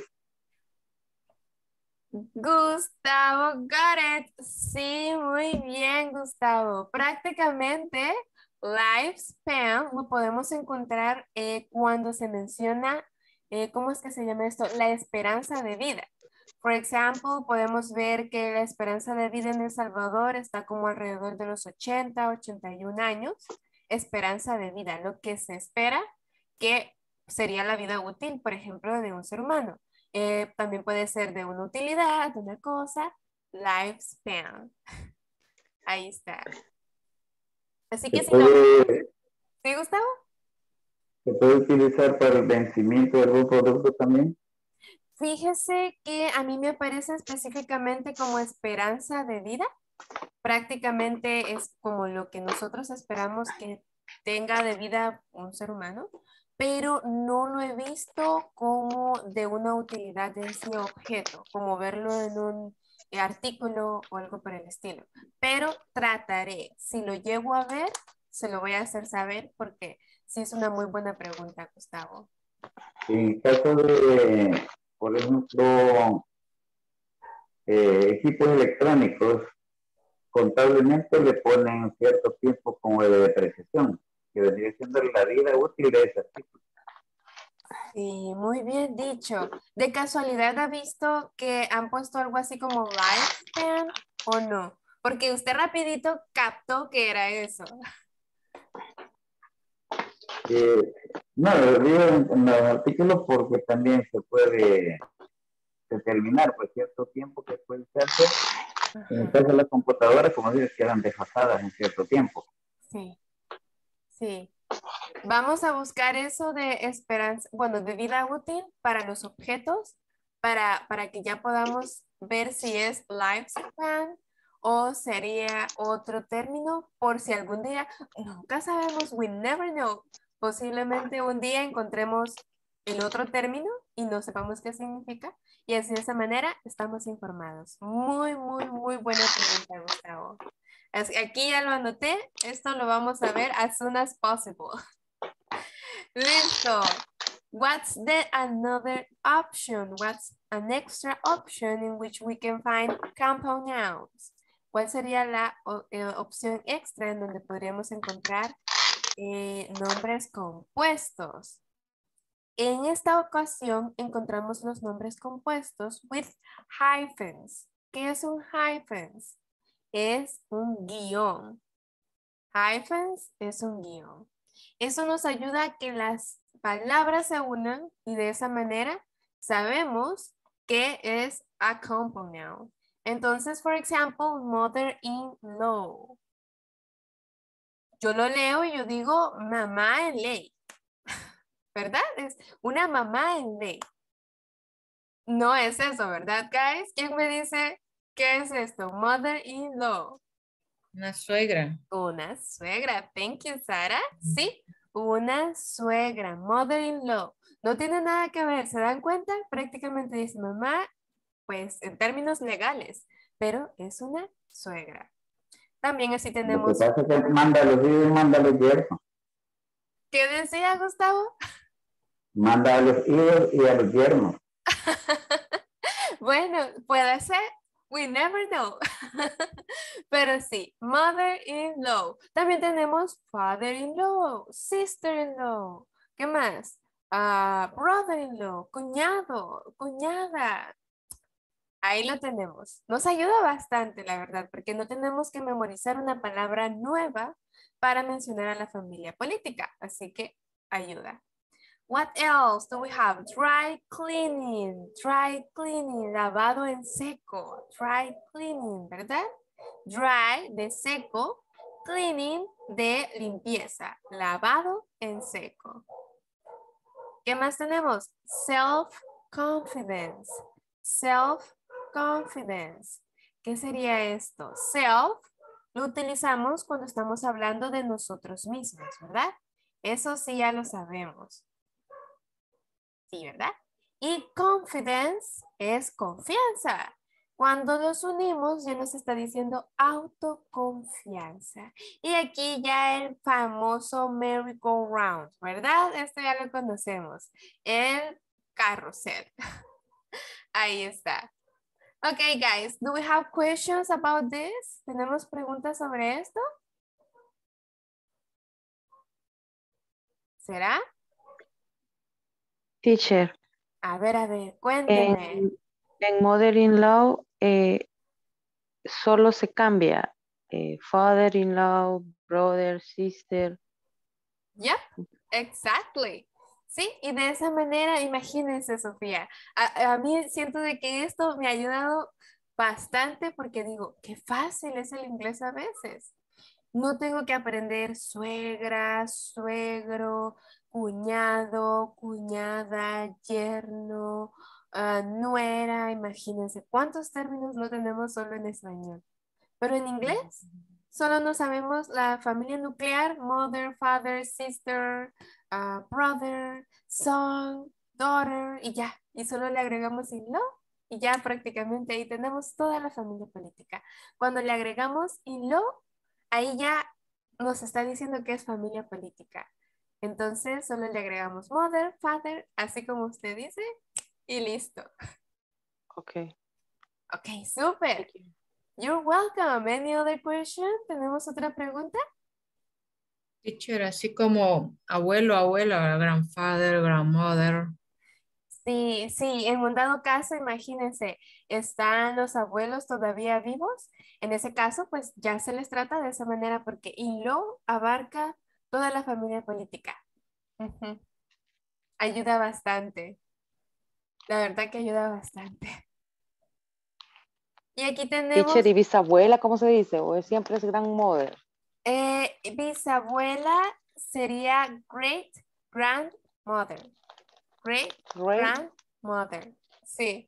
Gustavo, got it. Sí, muy bien, Gustavo. Prácticamente... lifespan lo podemos encontrar eh, cuando se menciona, eh, ¿cómo es que se llama esto? La esperanza de vida. Por ejemplo, podemos ver que la esperanza de vida en El Salvador está como alrededor de los ochenta, ochenta y un años. Esperanza de vida, lo que se espera que sería la vida útil, por ejemplo, de un ser humano. Eh, también puede ser de una utilidad, de una cosa. Lifespan. Ahí está. Así que ¿Se si puede, no... ¿Sí, Gustavo? ¿Se puede utilizar para el vencimiento de algún producto también? Fíjese que a mí me aparece específicamente como esperanza de vida. Prácticamente es como lo que nosotros esperamos que tenga de vida un ser humano, pero no lo he visto como de una utilidad de ese objeto, como verlo en un artículo o algo por el estilo. Pero trataré, si lo llego a ver, se lo voy a hacer saber porque sí es una muy buena pregunta, Gustavo. En caso de, por ejemplo, eh, equipos electrónicos, contablemente le ponen cierto tiempo como de depreciación, que vendría siendo la vida útil de ese artículo. Sí, muy bien dicho. ¿De casualidad ha visto que han puesto algo así como lifespan o no? Porque usted rapidito captó que era eso. Eh, no, lo digo en, en los artículos porque también se puede determinar por cierto tiempo que puede usarse En el caso de las computadoras, como dices, quedan desfasadas en cierto tiempo. Sí, sí. Vamos a buscar eso de esperanza, bueno, de vida útil para los objetos, para, para que ya podamos ver si es lifespan o sería otro término por si algún día, nunca sabemos, we never know. Posiblemente un día encontremos el otro término y no sepamos qué significa y así de esa manera estamos informados. Muy, muy, muy buena pregunta, Gustavo. Así- Aquí ya lo anoté, esto lo vamos a ver as soon as possible. Listo. What's the another option? What's an extra option in which we can find compound nouns? ¿Cuál sería la o- eh, opción extra en donde podríamos encontrar eh, nombres compuestos? En esta ocasión encontramos los nombres compuestos with hyphens. ¿Qué es un hyphens? Es un guión. Hyphens es un guión. Eso nos ayuda a que las palabras se unan y de esa manera sabemos que es a compound noun. Entonces, por ejemplo, mother-in-law. Yo lo leo y yo digo mamá en ley. ¿Verdad? Es una mamá en ley. No es eso, ¿verdad, guys? ¿Quién me dice qué es esto? Mother-in-law. Una suegra. Una suegra. Thank you, Sara. Sí, una suegra. Mother-in-law. No tiene nada que ver, ¿se dan cuenta? Prácticamente dice mamá, pues en términos legales, pero es una suegra. También así Lo que tenemos... pasa es que manda a los hijos y manda a los yernos. ¿Qué decía Gustavo? Manda a los hijos y a los yernos. Bueno, puede ser. We never know. Pero sí, mother-in-law. También tenemos father-in-law, sister-in-law. ¿Qué más? Ah, brother-in-law, cuñado, cuñada. Ahí lo tenemos. Nos ayuda bastante, la verdad, porque no tenemos que memorizar una palabra nueva para mencionar a la familia política. Así que ayuda. What else do we have? Dry cleaning, dry cleaning, lavado en seco, dry cleaning, ¿verdad? Dry de seco, cleaning de limpieza, lavado en seco. ¿Qué más tenemos? Self-confidence, self-confidence. ¿Qué sería esto? Self lo utilizamos cuando estamos hablando de nosotros mismos, ¿verdad? Eso sí ya lo sabemos. Sí, ¿verdad? Y confidence es confianza. Cuando los unimos ya nos está diciendo autoconfianza. Y aquí ya el famoso merry-go-round, ¿verdad? Esto ya lo conocemos. El carrusel. Ahí está. Ok, guys, do we have questions about this? ¿Tenemos preguntas sobre esto? ¿Será? Teacher, A ver, a ver, cuénteme. en, en mother-in-law eh, solo se cambia eh, father-in-law, brother, sister. Yep, exactly. Sí, y de esa manera, imagínense, Sofía, a, a mí siento de que esto me ha ayudado bastante porque digo, qué fácil es el inglés a veces. No tengo que aprender suegra, suegro, cuñado, cuñada, yerno, ah, nuera, imagínense cuántos términos no tenemos solo en español. Pero en inglés solo no sabemos la familia nuclear, mother, father, sister, uh, brother, son, daughter y ya. Y solo le agregamos in-law y ya prácticamente ahí tenemos toda la familia política. Cuando le agregamos in-law, ahí ya nos está diciendo que es familia política. Entonces solo le agregamos mother, father, así como usted dice, y listo. Ok. Ok, súper. You're welcome. Any other question? ¿Tenemos otra pregunta? Teacher, así como abuelo, abuela, grandfather, grandmother. Sí, sí, en un dado caso, imagínense, están los abuelos todavía vivos. En ese caso, pues ya se les trata de esa manera porque in-law abarca toda la familia política. Ujú. Ayuda bastante. La verdad que ayuda bastante. Y aquí tenemos... Teacher, ¿y bisabuela cómo se dice? ¿O es siempre es grandmother? Eh, bisabuela sería great grandmother. Great, Great. grandmother. Sí.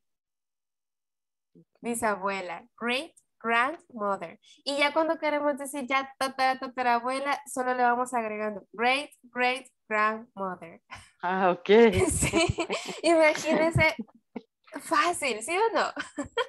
Bisabuela. Great grandmother. Y ya cuando queremos decir ya tatara, tatarabuela, solo le vamos agregando great, great grandmother. Ah, ok. Sí, imagínense, fácil, ¿sí o no?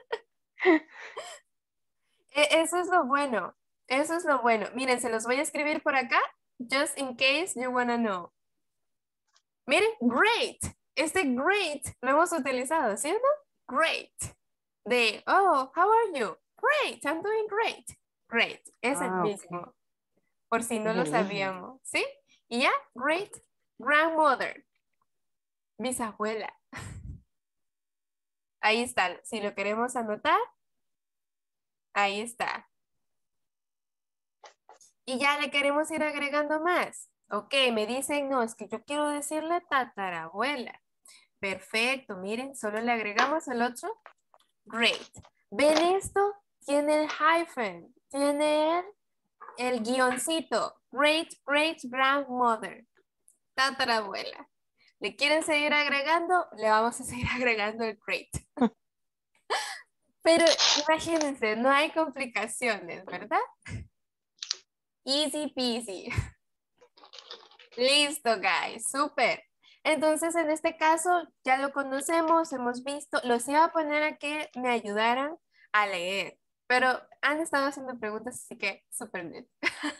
E- Eso es lo bueno, eso es lo bueno. Miren, se los voy a escribir por acá, just in case you wanna know. Miren, great, este great lo hemos utilizado, ¿sí o no? Great. De, oh, how are you? Great, I'm doing great. Great, es el Ah, ok. mismo, por si no Es lo el mismo. sabíamos, ¿sí? Y ya, great grandmother, bisabuela. Ahí está, si lo queremos anotar, ahí está. Y ya le queremos ir agregando más. Ok, me dicen, no, es que yo quiero decirle tatarabuela. Perfecto, miren, solo le agregamos el otro. Great. ¿Ven esto? Tiene el hyphen, tiene el, el guioncito. Great, great grandmother. Tatarabuela. ¿Le quieren seguir agregando? Le vamos a seguir agregando el great. Pero imagínense, no hay complicaciones, ¿verdad? Easy peasy. Listo, guys. Súper. Entonces, en este caso, ya lo conocemos, hemos visto. Los iba a poner a que me ayudaran a leer, pero han estado haciendo preguntas, así que súper bien.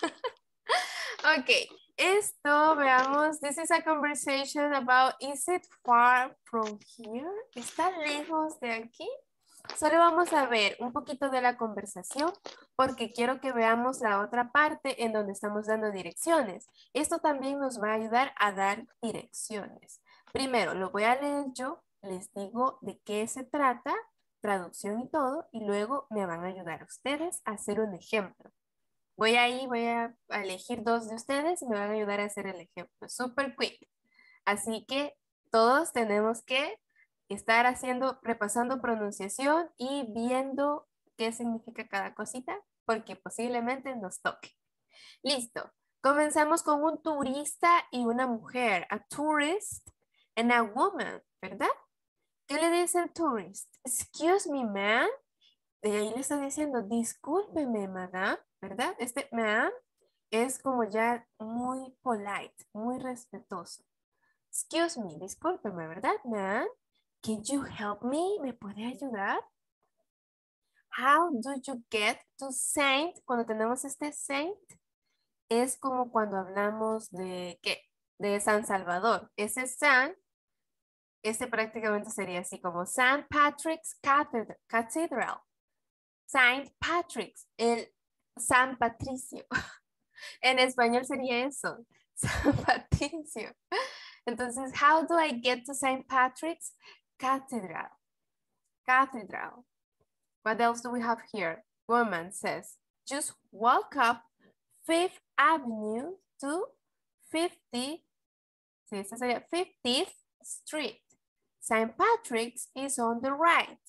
Ok, esto, veamos. This is a conversation about, is it far from here? ¿Está lejos de aquí? Solo vamos a ver un poquito de la conversación porque quiero que veamos la otra parte en donde estamos dando direcciones. Esto también nos va a ayudar a dar direcciones. Primero, lo voy a leer yo, les digo de qué se trata, traducción y todo, y luego me van a ayudar a ustedes a hacer un ejemplo. Voy ahí, voy a elegir dos de ustedes y me van a ayudar a hacer el ejemplo. Super quick. Así que todos tenemos que estar haciendo, repasando pronunciación y viendo qué significa cada cosita, porque posiblemente nos toque. Listo. Comenzamos con un turista y una mujer. A tourist and a woman, ¿verdad? ¿Qué le dice el tourist? Excuse me, ma'am. De ahí le está diciendo, discúlpeme, madame, ¿verdad? Este ma'am es como ya muy polite, muy respetuoso. Excuse me, discúlpeme, ¿verdad, ma'am? Can you help me? ¿Me puede ayudar? How do you get to Saint? Cuando tenemos este Saint, es como cuando hablamos de, ¿qué? De San Salvador. Ese San, este prácticamente sería así como Saint Patrick's Cathedral. Saint Patrick's, el San Patricio. En español sería eso, San Patricio. Entonces, how do I get to Saint Patrick's Cathedral? Cathedral. What else do we have here? Woman says, just walk up Fifth Avenue to fiftieth, sí, esta sería fiftieth Street. Saint Patrick's is on the right.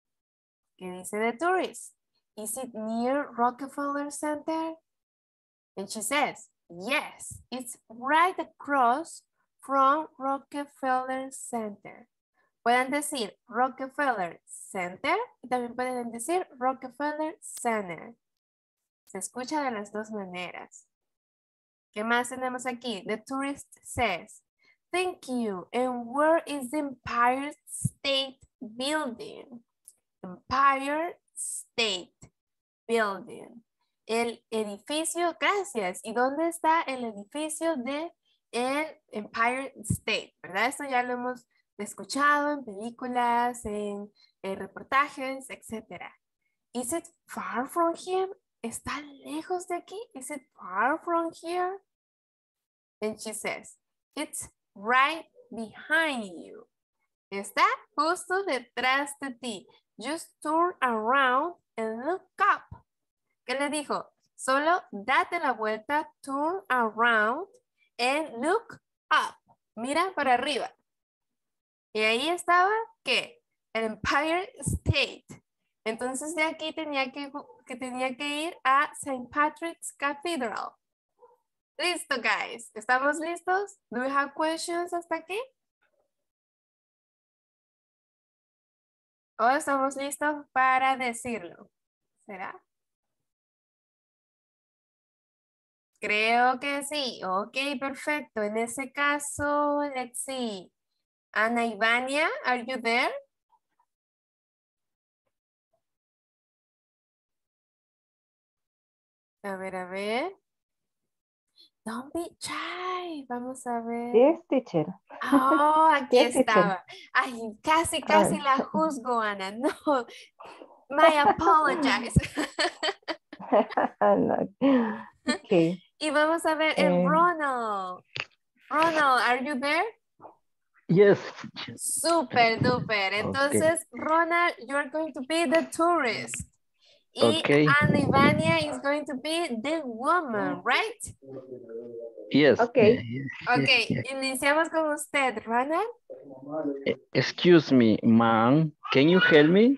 ¿Qué dice the tourist? Is it near Rockefeller Center? And she says, yes, it's right across from Rockefeller Center. Pueden decir Rockefeller Center y también pueden decir Rockefeller Center. Se escucha de las dos maneras. ¿Qué más tenemos aquí? The tourist says, thank you. And where is the Empire State Building? Empire State Building. El edificio, gracias. ¿Y dónde está el edificio de el Empire State? ¿Verdad? Esto ya lo hemos escuchado en películas, en, en reportajes, etcétera. Is it far from here? ¿Está lejos de aquí? Is it far from here? And she says, it's right behind you. Está justo detrás de ti. Just turn around and look up. ¿Qué le dijo? Solo date la vuelta, turn around and look up. Mira para arriba. Y ahí estaba, ¿qué? El Empire State. Entonces de aquí tenía que, que tenía que ir a Saint Patrick's Cathedral. Listo, guys. ¿Estamos listos? Do we have questions hasta aquí? ¿O estamos listos para decirlo? ¿Será? Creo que sí. Ok, perfecto. En ese caso, let's see. Ana Ivania, are you there? A ver, a ver. Don't be shy. Vamos a ver. Yes, teacher. Oh, aquí Yes, teacher. estaba. Ay, casi, casi Ah. la juzgo, Ana. No. My apologize. No. Okay. Y vamos a ver en Eh. Ronald. Ronald, are you there? Yes. Super duper. Entonces, Ronald, you're going to be the tourist. Y Okay. Ana Ivania is going to be the woman, right? Yes. Okay. Ok, iniciamos con usted, Ronald. Excuse me, ma'am. Can you help me?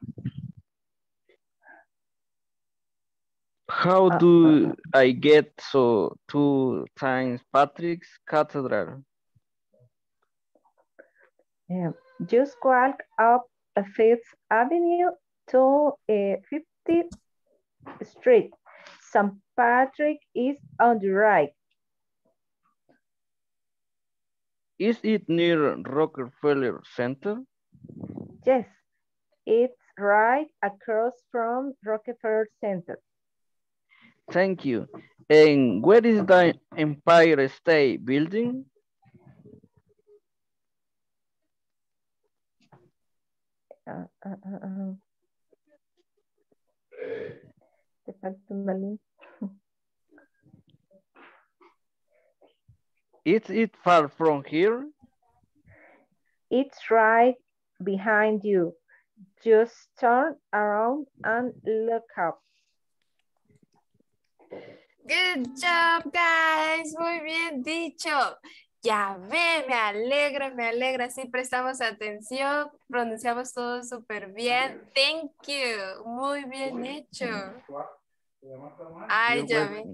How do I get so to Saint Patrick's Cathedral? Yeah. Just walk up a Fifth Avenue to uh, fiftieth Street. Saint Patrick is on the right. Is it near Rockefeller Center? Yes, it's right across from Rockefeller Center. Thank you. And where is the Empire State Building? Uh, uh, uh, uh. Te falta una línea. Is it far from here? It's right behind you. Just turn around and look up. Good job, guys. Muy bien dicho. Ya ve, me alegra, me alegra. Sí, prestamos atención. Pronunciamos todo súper bien. Thank you. Muy bien hecho. Ay, ya ve.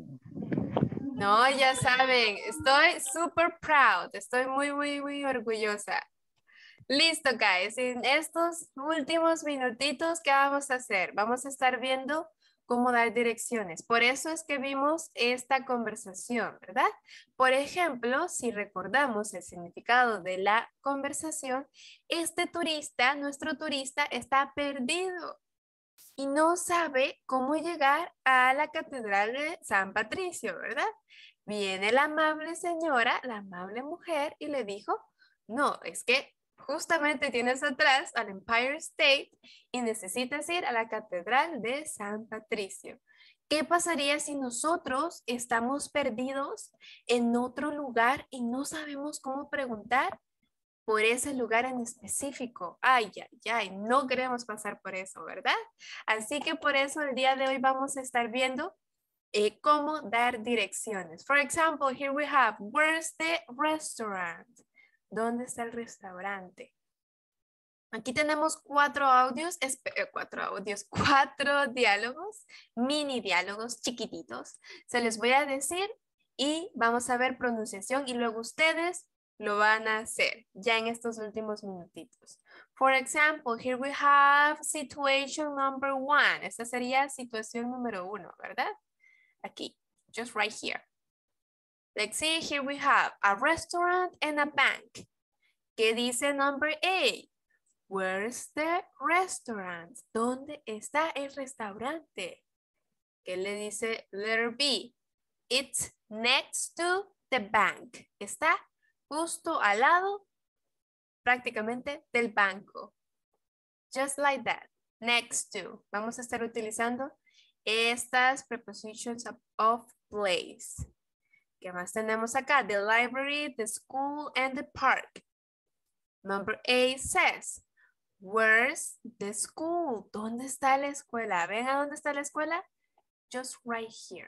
No, ya saben. Estoy súper proud. Estoy muy, muy, muy orgullosa. Listo, guys. En estos últimos minutitos, ¿qué vamos a hacer? Vamos a estar viendo cómo dar direcciones. Por eso es que vimos esta conversación, ¿verdad? Por ejemplo, si recordamos el significado de la conversación, este turista, nuestro turista, está perdido y no sabe cómo llegar a la Catedral de San Patricio, ¿verdad? Viene la amable señora, la amable mujer, y le dijo, no, es que justamente tienes atrás al Empire State y necesitas ir a la Catedral de San Patricio. ¿Qué pasaría si nosotros estamos perdidos en otro lugar y no sabemos cómo preguntar por ese lugar en específico? Ay, ay, ay, no queremos pasar por eso, ¿verdad? Así que por eso el día de hoy vamos a estar viendo eh, cómo dar direcciones. For example, here we have, where's the restaurant? ¿Dónde está el restaurante? Aquí tenemos cuatro audios, eh, cuatro audios, cuatro diálogos, mini diálogos chiquititos. Se les voy a decir y vamos a ver pronunciación y luego ustedes lo van a hacer ya en estos últimos minutitos. For example, here we have situation number one. Esta sería situación número uno, ¿verdad? Aquí, just right here. Let's see, here we have a restaurant and a bank. ¿Qué dice number eight? Where's the restaurant? ¿Dónde está el restaurante? ¿Qué le dice letter B? It's next to the bank. Está justo al lado, prácticamente, del banco. Just like that. Next to. Vamos a estar utilizando estas prepositions of, of place. ¿Qué más tenemos acá? The library, the school, and the park. Number eight says, where's the school? ¿Dónde está la escuela? ¿Ven a dónde está la escuela? Just right here.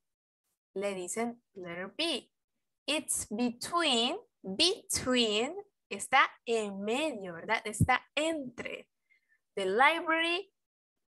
Le dicen letter B. It's between, between, está en medio, ¿verdad? Está entre the library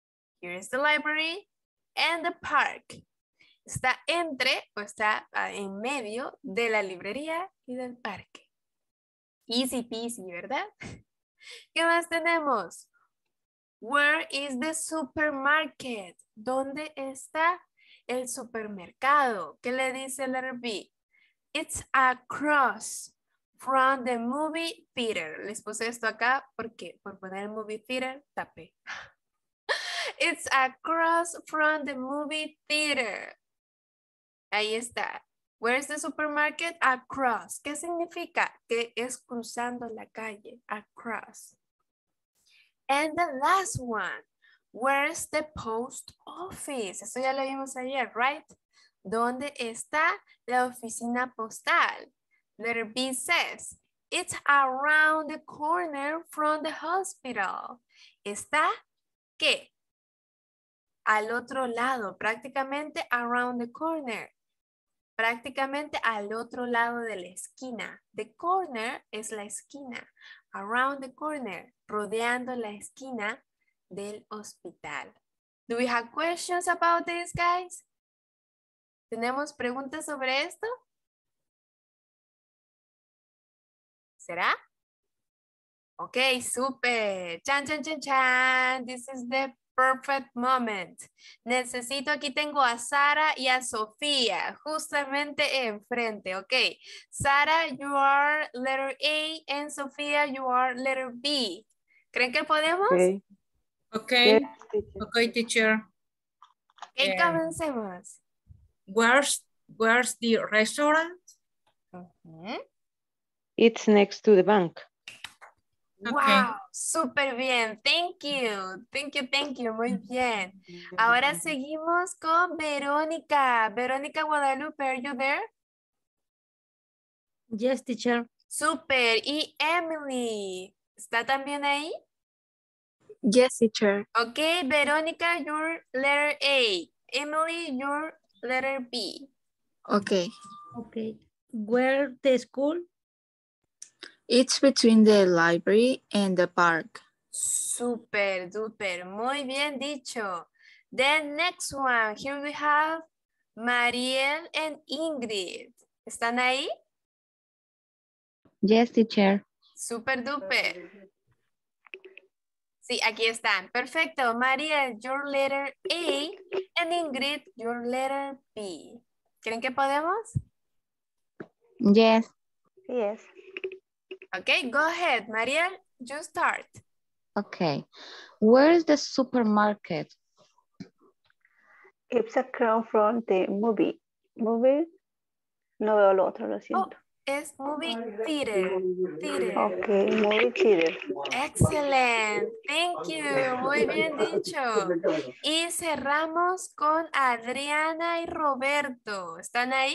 Here is the library and the park. Está entre o está uh, en medio de la librería y del parque. Easy peasy, ¿verdad? ¿Qué más tenemos? Where is the supermarket? ¿Dónde está el supermercado? ¿Qué le dice el letter B? It's across from the movie theater. Les puse esto acá porque por poner el movie theater, tapé. It's across from the movie theater. Ahí está. Where's the supermarket? Across. ¿Qué significa? Que es cruzando la calle. Across. And the last one. Where's the post office? Eso ya lo vimos ayer, right? ¿Dónde está la oficina postal? Letter B says, it's around the corner from the hospital. ¿Está qué? Al otro lado, prácticamente around the corner. Prácticamente al otro lado de la esquina. The corner es la esquina. Around the corner, rodeando la esquina del hospital. Do we have questions about this, guys? ¿Tenemos preguntas sobre esto? ¿Será? Ok, super. Chan, chan, chan, chan. This is the perfect moment. Necesito, aquí tengo a Sara y a Sofía, justamente enfrente, ok. Sara, you are letter A, and Sofía, you are letter B. ¿Creen que podemos? Okay. Okay. Yes, teacher. Okay, teacher. Ok, Yeah. comencemos. Where's, where's the restaurant? Uh-huh. It's next to the bank. Wow, Okay. súper bien. Thank you. Thank you, thank you. Muy bien. Ahora seguimos con Verónica. Verónica Guadalupe, are you there? Yes, teacher. Súper. Y Emily, ¿está también ahí? Yes, teacher. Ok, Verónica, your letter A. Emily, your letter B. Okay. Okay. Where the school? It's between the library and the park. Super, duper. Muy bien dicho. Then next one, here we have Mariel and Ingrid. ¿Están ahí? Yes, teacher. Super duper. Sí, aquí están. Perfecto. Mariel, your letter A, and Ingrid, your letter B. ¿Creen que podemos? Yes. Yes. Okay, go ahead, Mariel. You start. Okay. Where is the supermarket? It's a crown from the movie. Movie. No veo lo otro, lo siento. Es movie theater. Theater. Ok, movie theater. Excellent. Thank you. Muy bien dicho. Y cerramos con Adriana y Roberto. ¿Están ahí?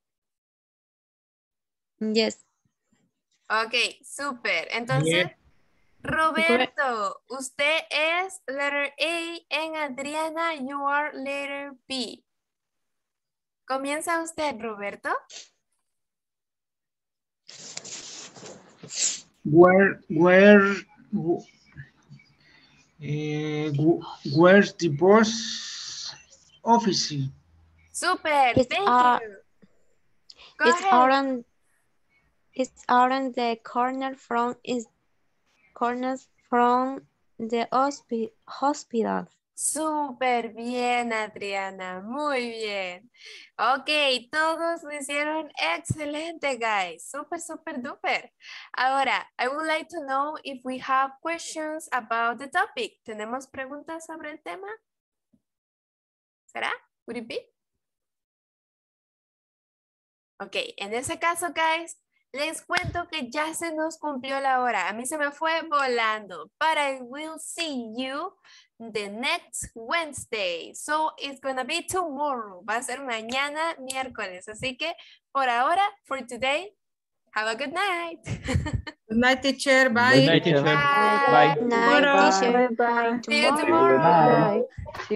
Yes. Ok, súper. Entonces, Roberto, usted es letter A en Adriana, you are letter B. ¿Comienza usted, Roberto? Where, where, uh, where's the boss office? Super, It's, thank uh, you. Go it's ahead. around. It's around the corner from is corners from the hospi hospital. Súper bien, Adriana. Muy bien. Ok, todos lo hicieron excelente, guys. Súper, súper, duper. Ahora, I would like to know if we have questions about the topic. ¿Tenemos preguntas sobre el tema? ¿Será? Would it be? Ok, en ese caso, guys, les cuento que ya se nos cumplió la hora. A mí se me fue volando. But I will see you the next Wednesday. So it's gonna be tomorrow. Va a ser mañana miércoles. Así que por ahora, for today, have a good night. Good night, teacher. Bye. Good night, teacher. Bye. Bye. Night, teacher. Bye bye. See you tomorrow. Bye.